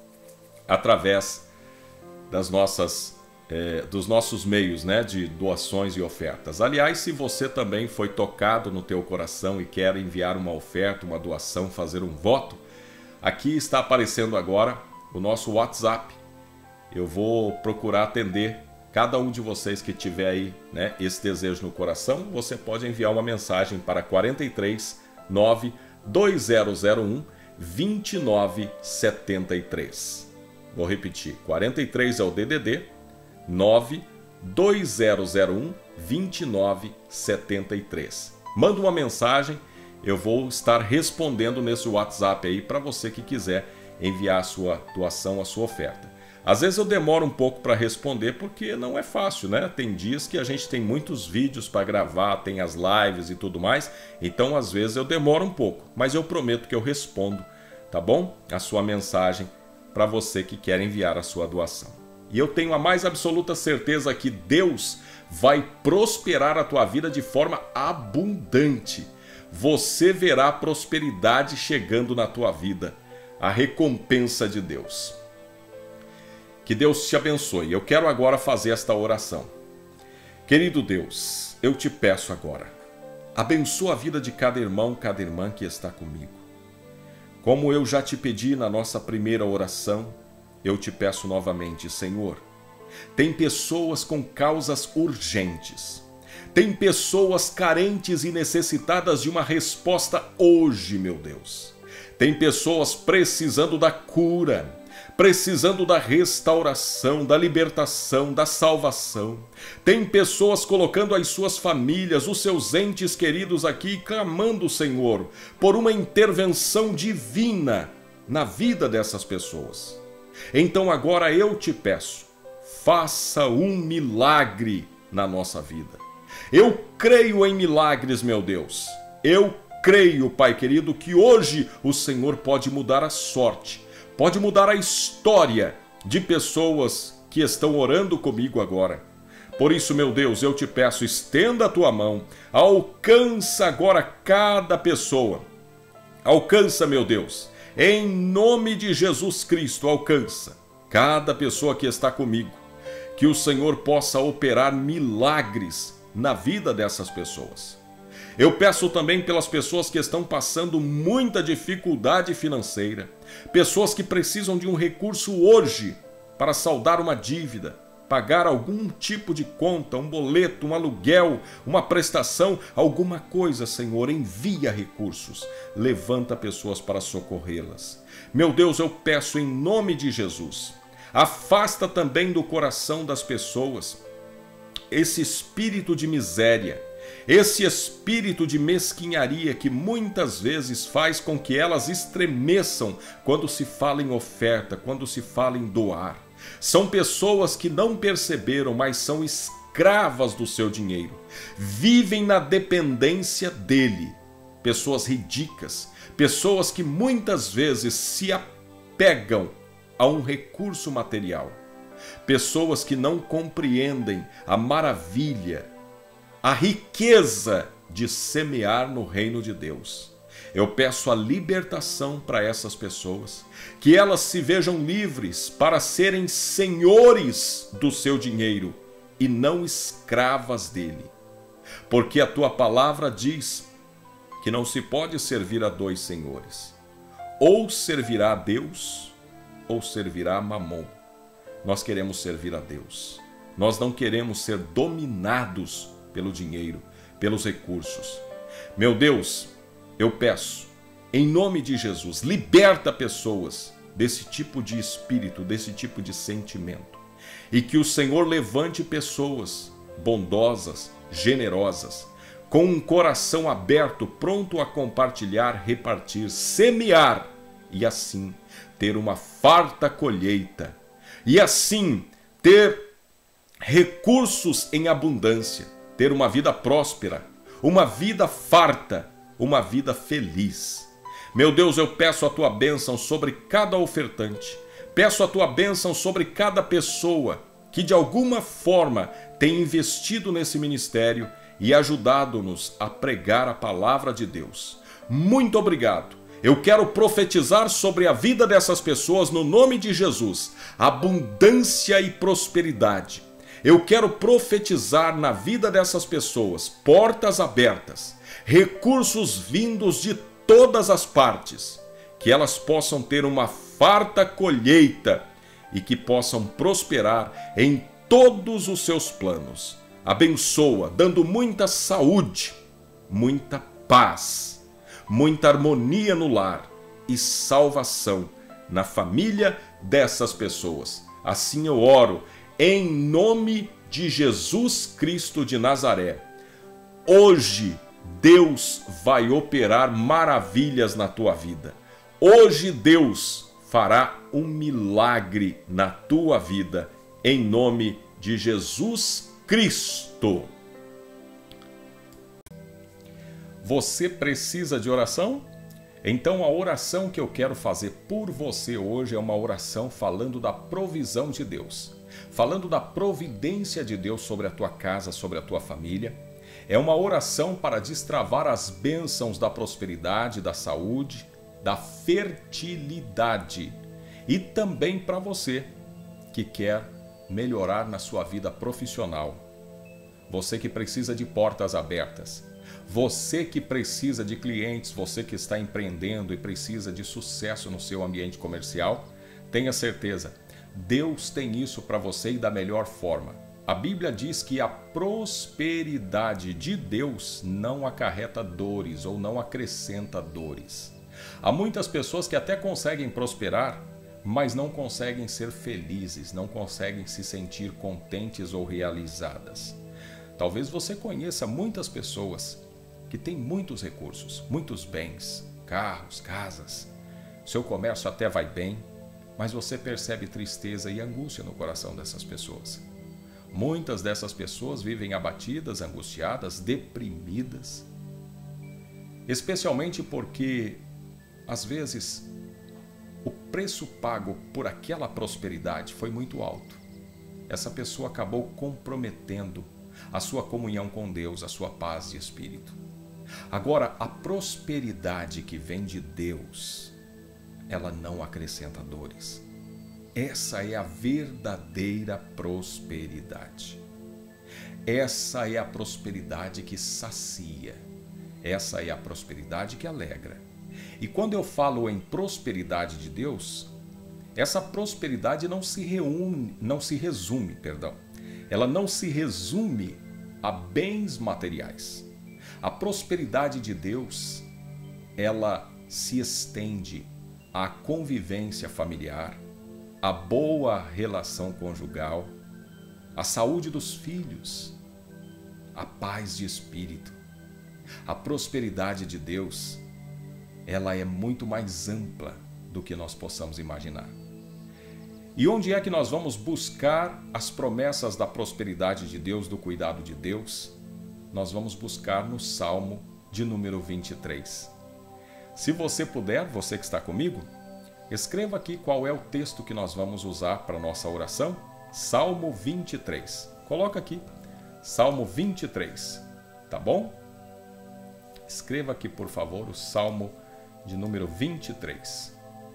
através das nossas, eh, dos nossos meios, né, de doações e ofertas. Aliás, se você também foi tocado no teu coração e quer enviar uma oferta, uma doação, fazer um voto, aqui está aparecendo agora o nosso WhatsApp. Eu vou procurar atender cada um de vocês que tiver aí, né, esse desejo no coração. Você pode enviar uma mensagem para quarenta e três, nove, dois zero zero um, dois nove sete três. Vou repetir, quarenta e três é o D D D, nove, dois zero zero um, dois nove sete três. Manda uma mensagem, eu vou estar respondendo nesse WhatsApp aí para você que quiser enviar a sua doação, a sua oferta. Às vezes eu demoro um pouco para responder porque não é fácil, né? Tem dias que a gente tem muitos vídeos para gravar, tem as lives e tudo mais, então às vezes eu demoro um pouco, mas eu prometo que eu respondo, tá bom? A sua mensagem para você que quer enviar a sua doação. E eu tenho a mais absoluta certeza que Deus vai prosperar a tua vida de forma abundante. Você verá a prosperidade chegando na tua vida, a recompensa de Deus. Que Deus te abençoe. Eu quero agora fazer esta oração. Querido Deus, eu te peço agora, abençoa a vida de cada irmão, cada irmã que está comigo. Como eu já te pedi na nossa primeira oração, eu te peço novamente, Senhor, tem pessoas com causas urgentes, tem pessoas carentes e necessitadas de uma resposta hoje, meu Deus. Tem pessoas precisando da cura, precisando da restauração, da libertação, da salvação. Tem pessoas colocando as suas famílias, os seus entes queridos aqui, clamando, Senhor, por uma intervenção divina na vida dessas pessoas. Então agora eu te peço, faça um milagre na nossa vida. Eu creio em milagres, meu Deus. Eu creio, Pai querido, que hoje o Senhor pode mudar a sorte, pode mudar a história de pessoas que estão orando comigo agora. Por isso, meu Deus, eu te peço, estenda a tua mão, alcança agora cada pessoa. Alcança, meu Deus, em nome de Jesus Cristo, alcança cada pessoa que está comigo. Que o Senhor possa operar milagres na vida dessas pessoas. Eu peço também pelas pessoas que estão passando muita dificuldade financeira, pessoas que precisam de um recurso hoje para saldar uma dívida, pagar algum tipo de conta, um boleto, um aluguel, uma prestação, alguma coisa, Senhor, envia recursos, levanta pessoas para socorrê-las. Meu Deus, eu peço em nome de Jesus, afasta também do coração das pessoas esse espírito de miséria, esse espírito de mesquinharia que muitas vezes faz com que elas estremeçam quando se fala em oferta, quando se fala em doar. São pessoas que não perceberam, mas são escravas do seu dinheiro. Vivem na dependência dele. Pessoas ridículas, pessoas que muitas vezes se apegam a um recurso material. Pessoas que não compreendem a maravilha, a riqueza de semear no reino de Deus. Eu peço a libertação para essas pessoas, que elas se vejam livres para serem senhores do seu dinheiro e não escravas dele. Porque a tua palavra diz que não se pode servir a dois senhores. Ou servirá a Deus, ou servirá a Mamon. Nós queremos servir a Deus. Nós não queremos ser dominados pelo dinheiro, pelos recursos. Meu Deus, eu peço, em nome de Jesus, liberta pessoas desse tipo de espírito, desse tipo de sentimento. E que o Senhor levante pessoas bondosas, generosas, com um coração aberto, pronto a compartilhar, repartir, semear e assim ter uma farta colheita. E assim ter recursos em abundância, ter uma vida próspera, uma vida farta, uma vida feliz. Meu Deus, eu peço a tua bênção sobre cada ofertante, peço a tua bênção sobre cada pessoa que de alguma forma tem investido nesse ministério e ajudado-nos a pregar a palavra de Deus. Muito obrigado. Eu quero profetizar sobre a vida dessas pessoas no nome de Jesus, abundância e prosperidade. Eu quero profetizar na vida dessas pessoas portas abertas, recursos vindos de todas as partes, que elas possam ter uma farta colheita e que possam prosperar em todos os seus planos. Abençoa, dando muita saúde, muita paz, muita harmonia no lar e salvação na família dessas pessoas. Assim eu oro em nome de Jesus Cristo de Nazaré. Hoje Deus vai operar maravilhas na tua vida. Hoje Deus fará um milagre na tua vida, em nome de Jesus Cristo. Você precisa de oração? Então a oração que eu quero fazer por você hoje é uma oração falando da provisão de Deus, falando da providência de Deus sobre a tua casa, sobre a tua família. É uma oração para destravar as bênçãos da prosperidade, da saúde, da fertilidade. E também para você que quer melhorar na sua vida profissional. Você que precisa de portas abertas. Você que precisa de clientes, você que está empreendendo e precisa de sucesso no seu ambiente comercial, tenha certeza, Deus tem isso para você e da melhor forma. A Bíblia diz que a prosperidade de Deus não acarreta dores ou não acrescenta dores. Há muitas pessoas que até conseguem prosperar, mas não conseguem ser felizes, não conseguem se sentir contentes ou realizadas. Talvez você conheça muitas pessoas que têm muitos recursos, muitos bens, carros, casas. Seu comércio até vai bem, mas você percebe tristeza e angústia no coração dessas pessoas. Muitas dessas pessoas vivem abatidas, angustiadas, deprimidas. especialmente porque, às vezes, o preço pago por aquela prosperidade foi muito alto. Essa pessoa acabou comprometendo a sua comunhão com Deus, a sua paz de espírito. Agora, a prosperidade que vem de Deus, ela não acrescenta dores. Essa é a verdadeira prosperidade. Essa é a prosperidade que sacia. Essa é a prosperidade que alegra. E quando eu falo em prosperidade de Deus, essa prosperidade não se reúne, não se resume, perdão. Ela não se resume a bens materiais. A prosperidade de Deus, ela se estende à convivência familiar, à boa relação conjugal, à saúde dos filhos, à paz de espírito. A prosperidade de Deus, ela é muito mais ampla do que nós possamos imaginar. E onde é que nós vamos buscar as promessas da prosperidade de Deus, do cuidado de Deus? Nós vamos buscar no Salmo de número vinte e três. Se você puder, você que está comigo, escreva aqui qual é o texto que nós vamos usar para a nossa oração. Salmo vinte e três. Coloca aqui, Salmo vinte e três, tá bom? Escreva aqui, por favor, o Salmo de número vinte e três.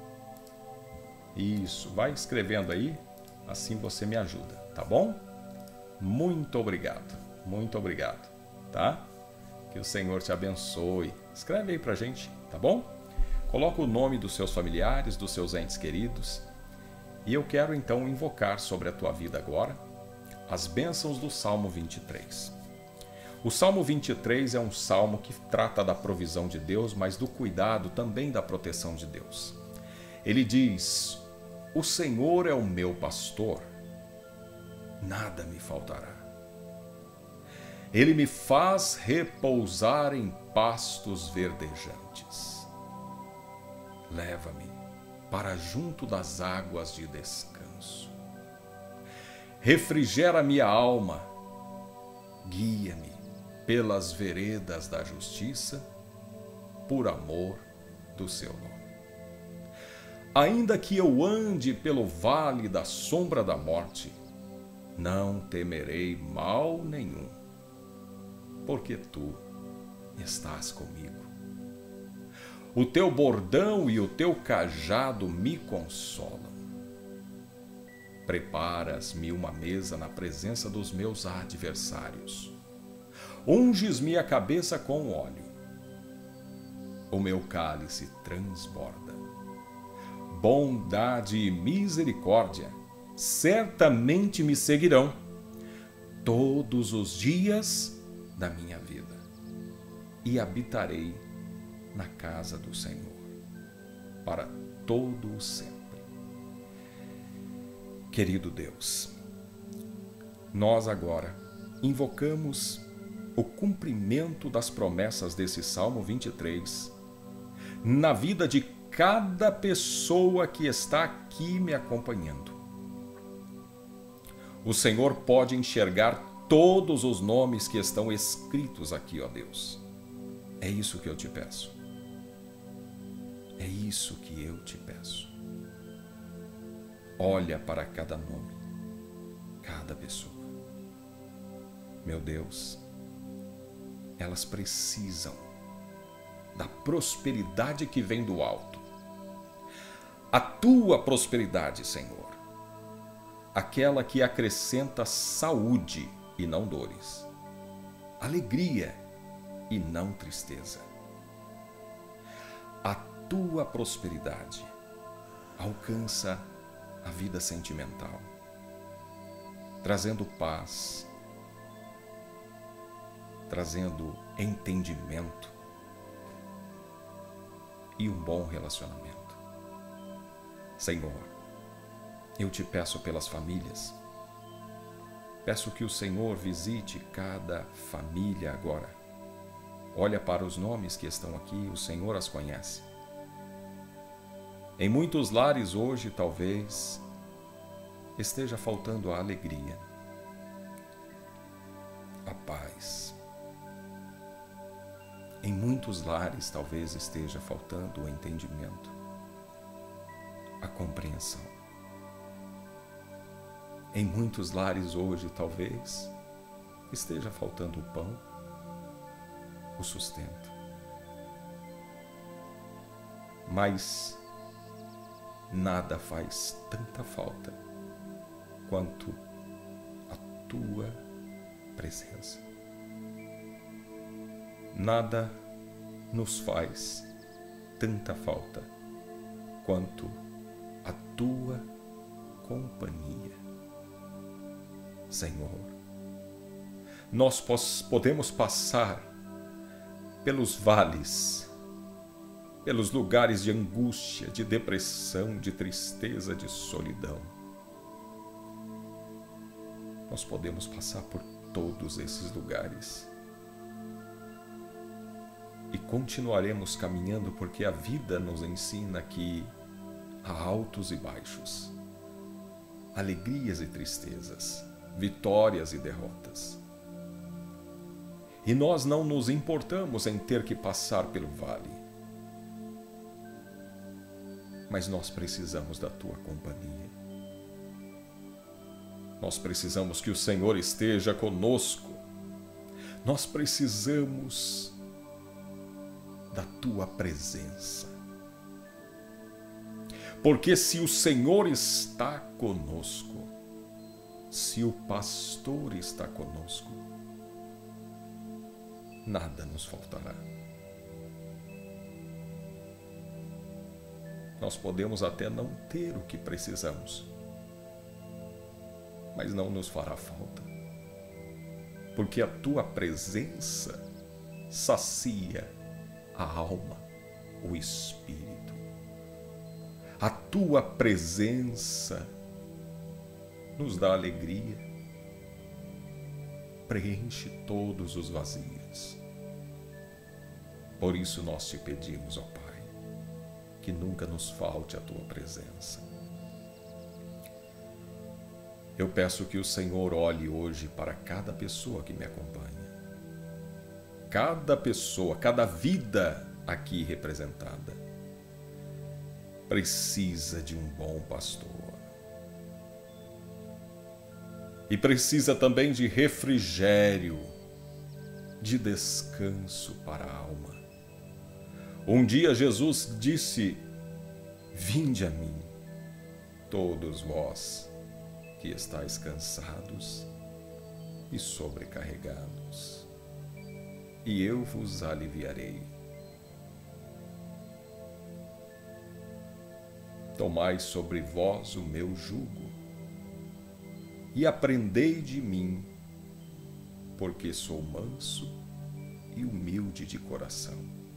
Isso, vai escrevendo aí, assim você me ajuda, tá bom? Muito obrigado, muito obrigado, tá? Que o Senhor te abençoe. Escreve aí pra gente, tá bom? Coloca o nome dos seus familiares, dos seus entes queridos. E eu quero então invocar sobre a tua vida agora as bênçãos do Salmo vinte e três. O Salmo vinte e três é um salmo que trata da provisão de Deus, mas do cuidado também da proteção de Deus. Ele diz: o Senhor é o meu pastor, nada me faltará. Ele me faz repousar em pastos verdejantes. Leva-me para junto das águas de descanso. Refrigera minha alma, guia-me pelas veredas da justiça, por amor do seu nome. Ainda que eu ande pelo vale da sombra da morte, não temerei mal nenhum, porque tu estás comigo. O teu bordão e o teu cajado me consolam. Preparas-me uma mesa na presença dos meus adversários. Unges-me a cabeça com óleo. O meu cálice transborda. Bondade e misericórdia certamente me seguirão todos os dias da minha vida, e habitarei na casa do Senhor para todo o sempre. Querido Deus, nós agora invocamos o cumprimento das promessas desse Salmo vinte e três na vida de cada pessoa que está aqui me acompanhando. O Senhor pode enxergar todos os nomes que estão escritos aqui, ó Deus. É isso que eu te peço. É isso que eu te peço. Olha para cada nome, cada pessoa. Meu Deus, elas precisam da prosperidade que vem do alto. A tua prosperidade, Senhor, aquela que acrescenta saúde e não dores, alegria e não tristeza. A tua prosperidade alcança a vida sentimental, trazendo paz, trazendo entendimento e um bom relacionamento. Senhor, eu te peço pelas famílias. Peço que o Senhor visite cada família agora. Olha para os nomes que estão aqui, o Senhor as conhece. Em muitos lares hoje, talvez, esteja faltando a alegria, a paz, Em muitos lares talvez esteja faltando o entendimento, a compreensão. Em muitos lares hoje talvez esteja faltando o pão, o sustento. Mas nada faz tanta falta quanto a tua presença. Nada nos faz tanta falta quanto a tua companhia. Senhor, nós podemos passar pelos vales, pelos lugares de angústia, de depressão, de tristeza, de solidão. Nós podemos passar por todos esses lugares e continuaremos caminhando, porque a vida nos ensina que há altos e baixos, alegrias e tristezas, vitórias e derrotas. E nós não nos importamos em ter que passar pelo vale, mas nós precisamos da tua companhia. Nós precisamos que o Senhor esteja conosco. Nós precisamos da tua presença. Porque se o Senhor está conosco, se o pastor está conosco, nada nos faltará. Nós podemos até não ter o que precisamos, mas não nos fará falta, porque a tua presença sacia a alma, o espírito. A tua presença nos dá alegria, preenche todos os vazios. Por isso nós te pedimos, ó Pai, que nunca nos falte a tua presença. Eu peço que o Senhor olhe hoje para cada pessoa que me acompanha. Cada pessoa, cada vida aqui representada precisa de um bom pastor. E precisa também de refrigério, de descanso para a alma. Um dia Jesus disse: vinde a mim, todos vós que estáis cansados e sobrecarregados, e eu vos aliviarei. Tomai sobre vós o meu jugo e aprendei de mim, porque sou manso e humilde de coração,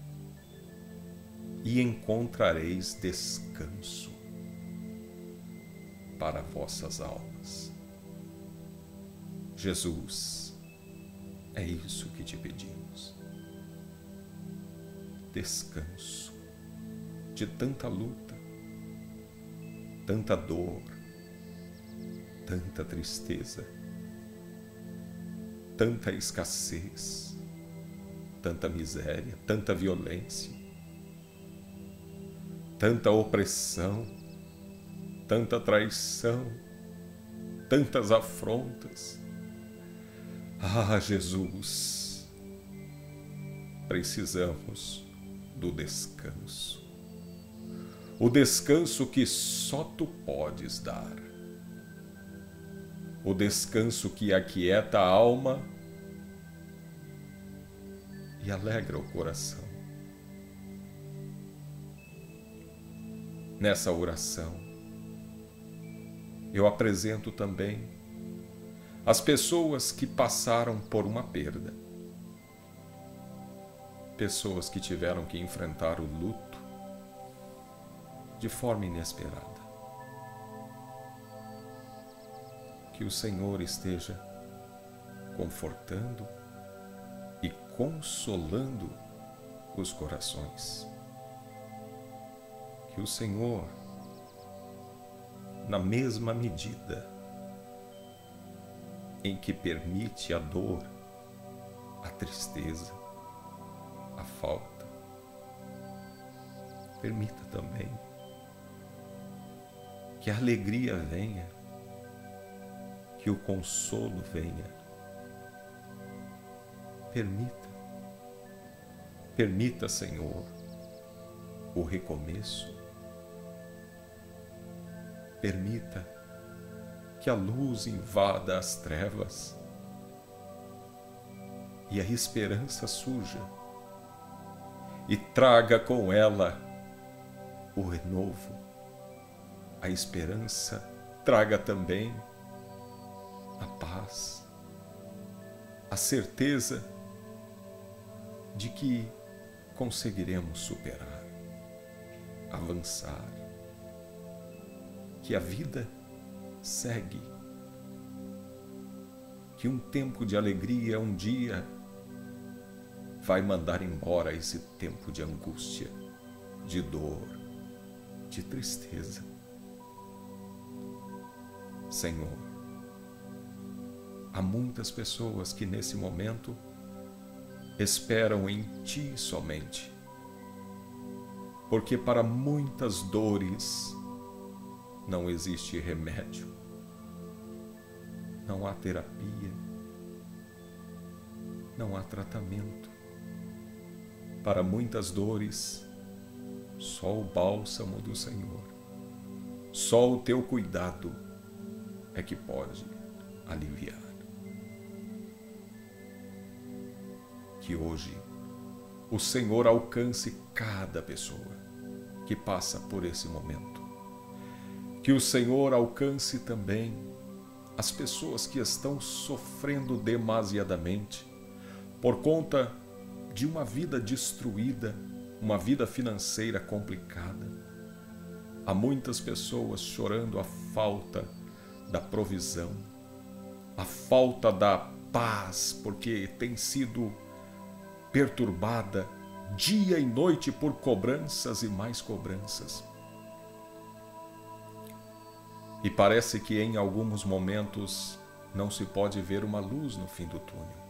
e encontrareis descanso para vossas almas. Jesus, é isso que te pedimos. Descanso de tanta luta, tanta dor, tanta tristeza, tanta escassez, tanta miséria, tanta violência, tanta opressão, tanta traição, tantas afrontas. Ah, Jesus, precisamos do descanso. O descanso que só tu podes dar. O descanso que aquieta a alma e alegra o coração. Nessa oração, eu apresento também as pessoas que passaram por uma perda, pessoas que tiveram que enfrentar o luto de forma inesperada. Que o Senhor esteja confortando e consolando os corações. Que o Senhor, na mesma medida em que permite a dor, a tristeza, a falta. Permita também que a alegria venha, que o consolo venha. Permita, permita, Senhor, o recomeço. Permita que a luz invada as trevas e a esperança surja e traga com ela o renovo. A esperança traga também a paz, a certeza de que conseguiremos superar, avançar, que a vida segue, que um tempo de alegria um dia vai mandar embora esse tempo de angústia, de dor, de tristeza. Senhor, há muitas pessoas que nesse momento esperam em Ti somente, porque para muitas dores não existe remédio, não há terapia, não há tratamento. Para muitas dores, só o bálsamo do Senhor, só o Teu cuidado é que pode aliviar. Que hoje o Senhor alcance cada pessoa que passa por esse momento. Que o Senhor alcance também as pessoas que estão sofrendo demasiadamente por conta de uma vida destruída, uma vida financeira complicada. Há muitas pessoas chorando a falta da provisão, a falta da paz, porque tem sido perturbada dia e noite por cobranças e mais cobranças. E parece que em alguns momentos não se pode ver uma luz no fim do túnel.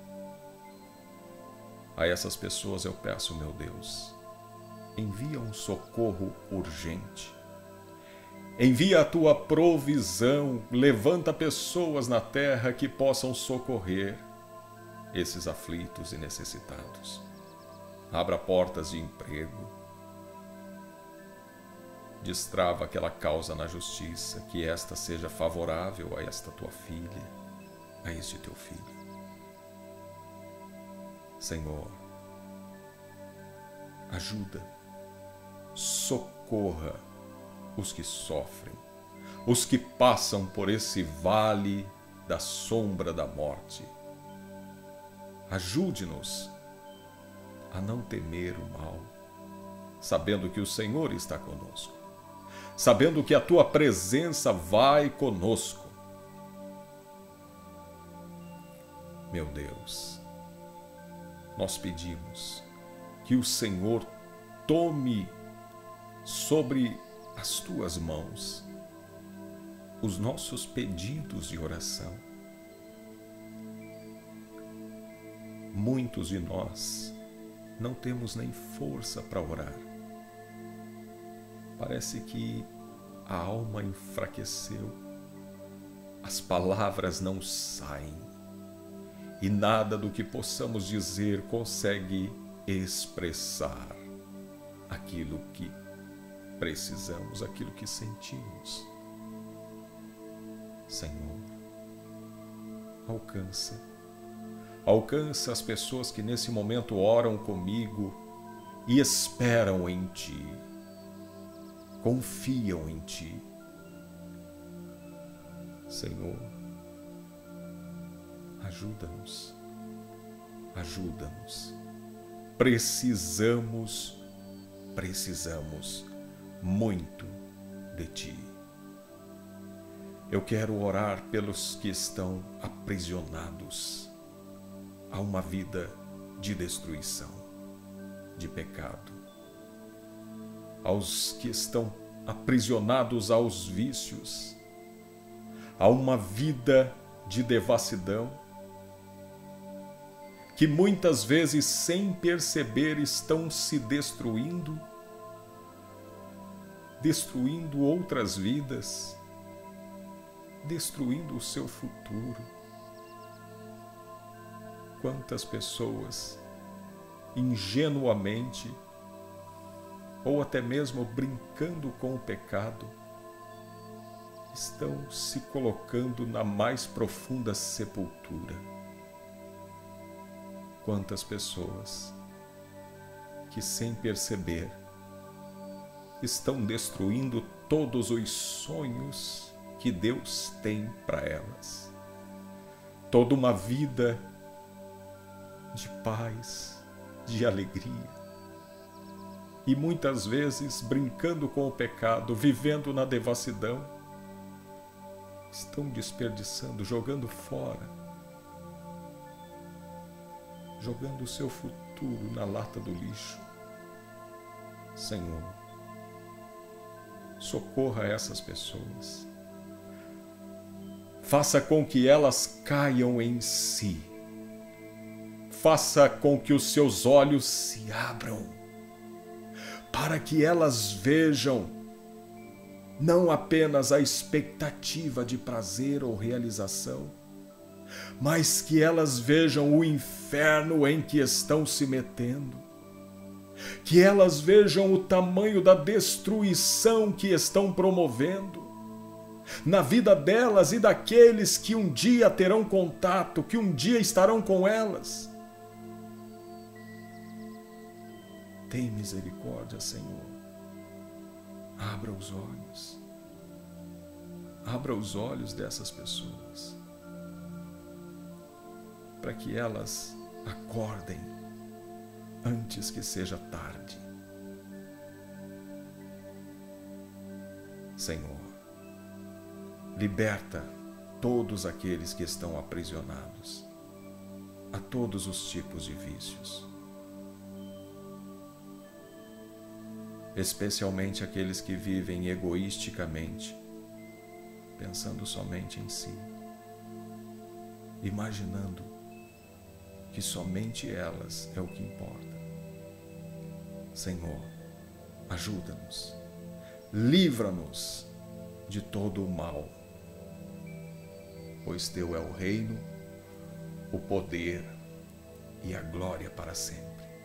A essas pessoas eu peço, meu Deus, envia um socorro urgente. Envia a Tua provisão, levanta pessoas na terra que possam socorrer esses aflitos e necessitados. Abra portas de emprego. Destrava aquela causa na justiça, que esta seja favorável a esta Tua filha, a este Teu filho. Senhor, ajuda, socorra os que sofrem, os que passam por esse vale da sombra da morte. Ajude-nos a não temer o mal, sabendo que o Senhor está conosco, sabendo que a Tua presença vai conosco. Meu Deus, nós pedimos que o Senhor tome sobre as Tuas mãos os nossos pedidos de oração. Muitos de nós não temos nem força para orar. Parece que a alma enfraqueceu, as palavras não saem e nada do que possamos dizer consegue expressar aquilo que precisamos, aquilo que sentimos. Senhor, alcança, alcança as pessoas que nesse momento oram comigo e esperam em Ti, confiam em Ti. Senhor, ajuda-nos, ajuda-nos. Precisamos, precisamos muito de Ti. Eu quero orar pelos que estão aprisionados a uma vida de destruição, de pecado, aos que estão aprisionados aos vícios, a uma vida de devassidão, que muitas vezes, sem perceber, estão se destruindo, destruindo outras vidas, destruindo o seu futuro. Quantas pessoas, ingenuamente, ou até mesmo brincando com o pecado, estão se colocando na mais profunda sepultura. Quantas pessoas que, sem perceber, estão destruindo todos os sonhos que Deus tem para elas. Toda uma vida de paz, de alegria. E muitas vezes, brincando com o pecado, vivendo na devassidão, estão desperdiçando, jogando fora, jogando o seu futuro na lata do lixo. Senhor, socorra essas pessoas. Faça com que elas caiam em si. Faça com que os seus olhos se abram, para que elas vejam não apenas a expectativa de prazer ou realização, mas que elas vejam o inferno em que estão se metendo, que elas vejam o tamanho da destruição que estão promovendo na vida delas e daqueles que um dia terão contato, que um dia estarão com elas. Tem misericórdia, Senhor. Abra os olhos. Abra os olhos dessas pessoas, para que elas acordem antes que seja tarde. Senhor, liberta todos aqueles que estão aprisionados a todos os tipos de vícios, especialmente aqueles que vivem egoisticamente, pensando somente em si, imaginando que somente elas é o que importa. Senhor, ajuda-nos, livra-nos de todo o mal, pois Teu é o reino, o poder e a glória para sempre.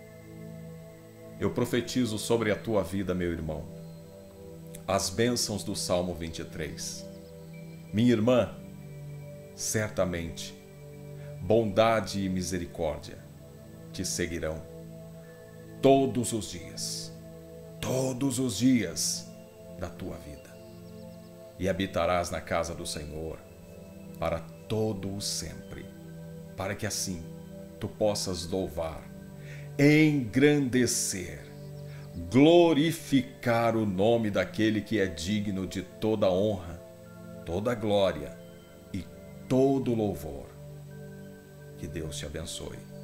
Eu profetizo sobre a tua vida, meu irmão, as bênçãos do Salmo vinte e três. Minha irmã, certamente, bondade e misericórdia te seguirão todos os dias, todos os dias da tua vida, e habitarás na casa do Senhor para todo o sempre, para que assim tu possas louvar, engrandecer, glorificar o nome daquele que é digno de toda honra, toda glória e todo louvor. Que Deus te abençoe.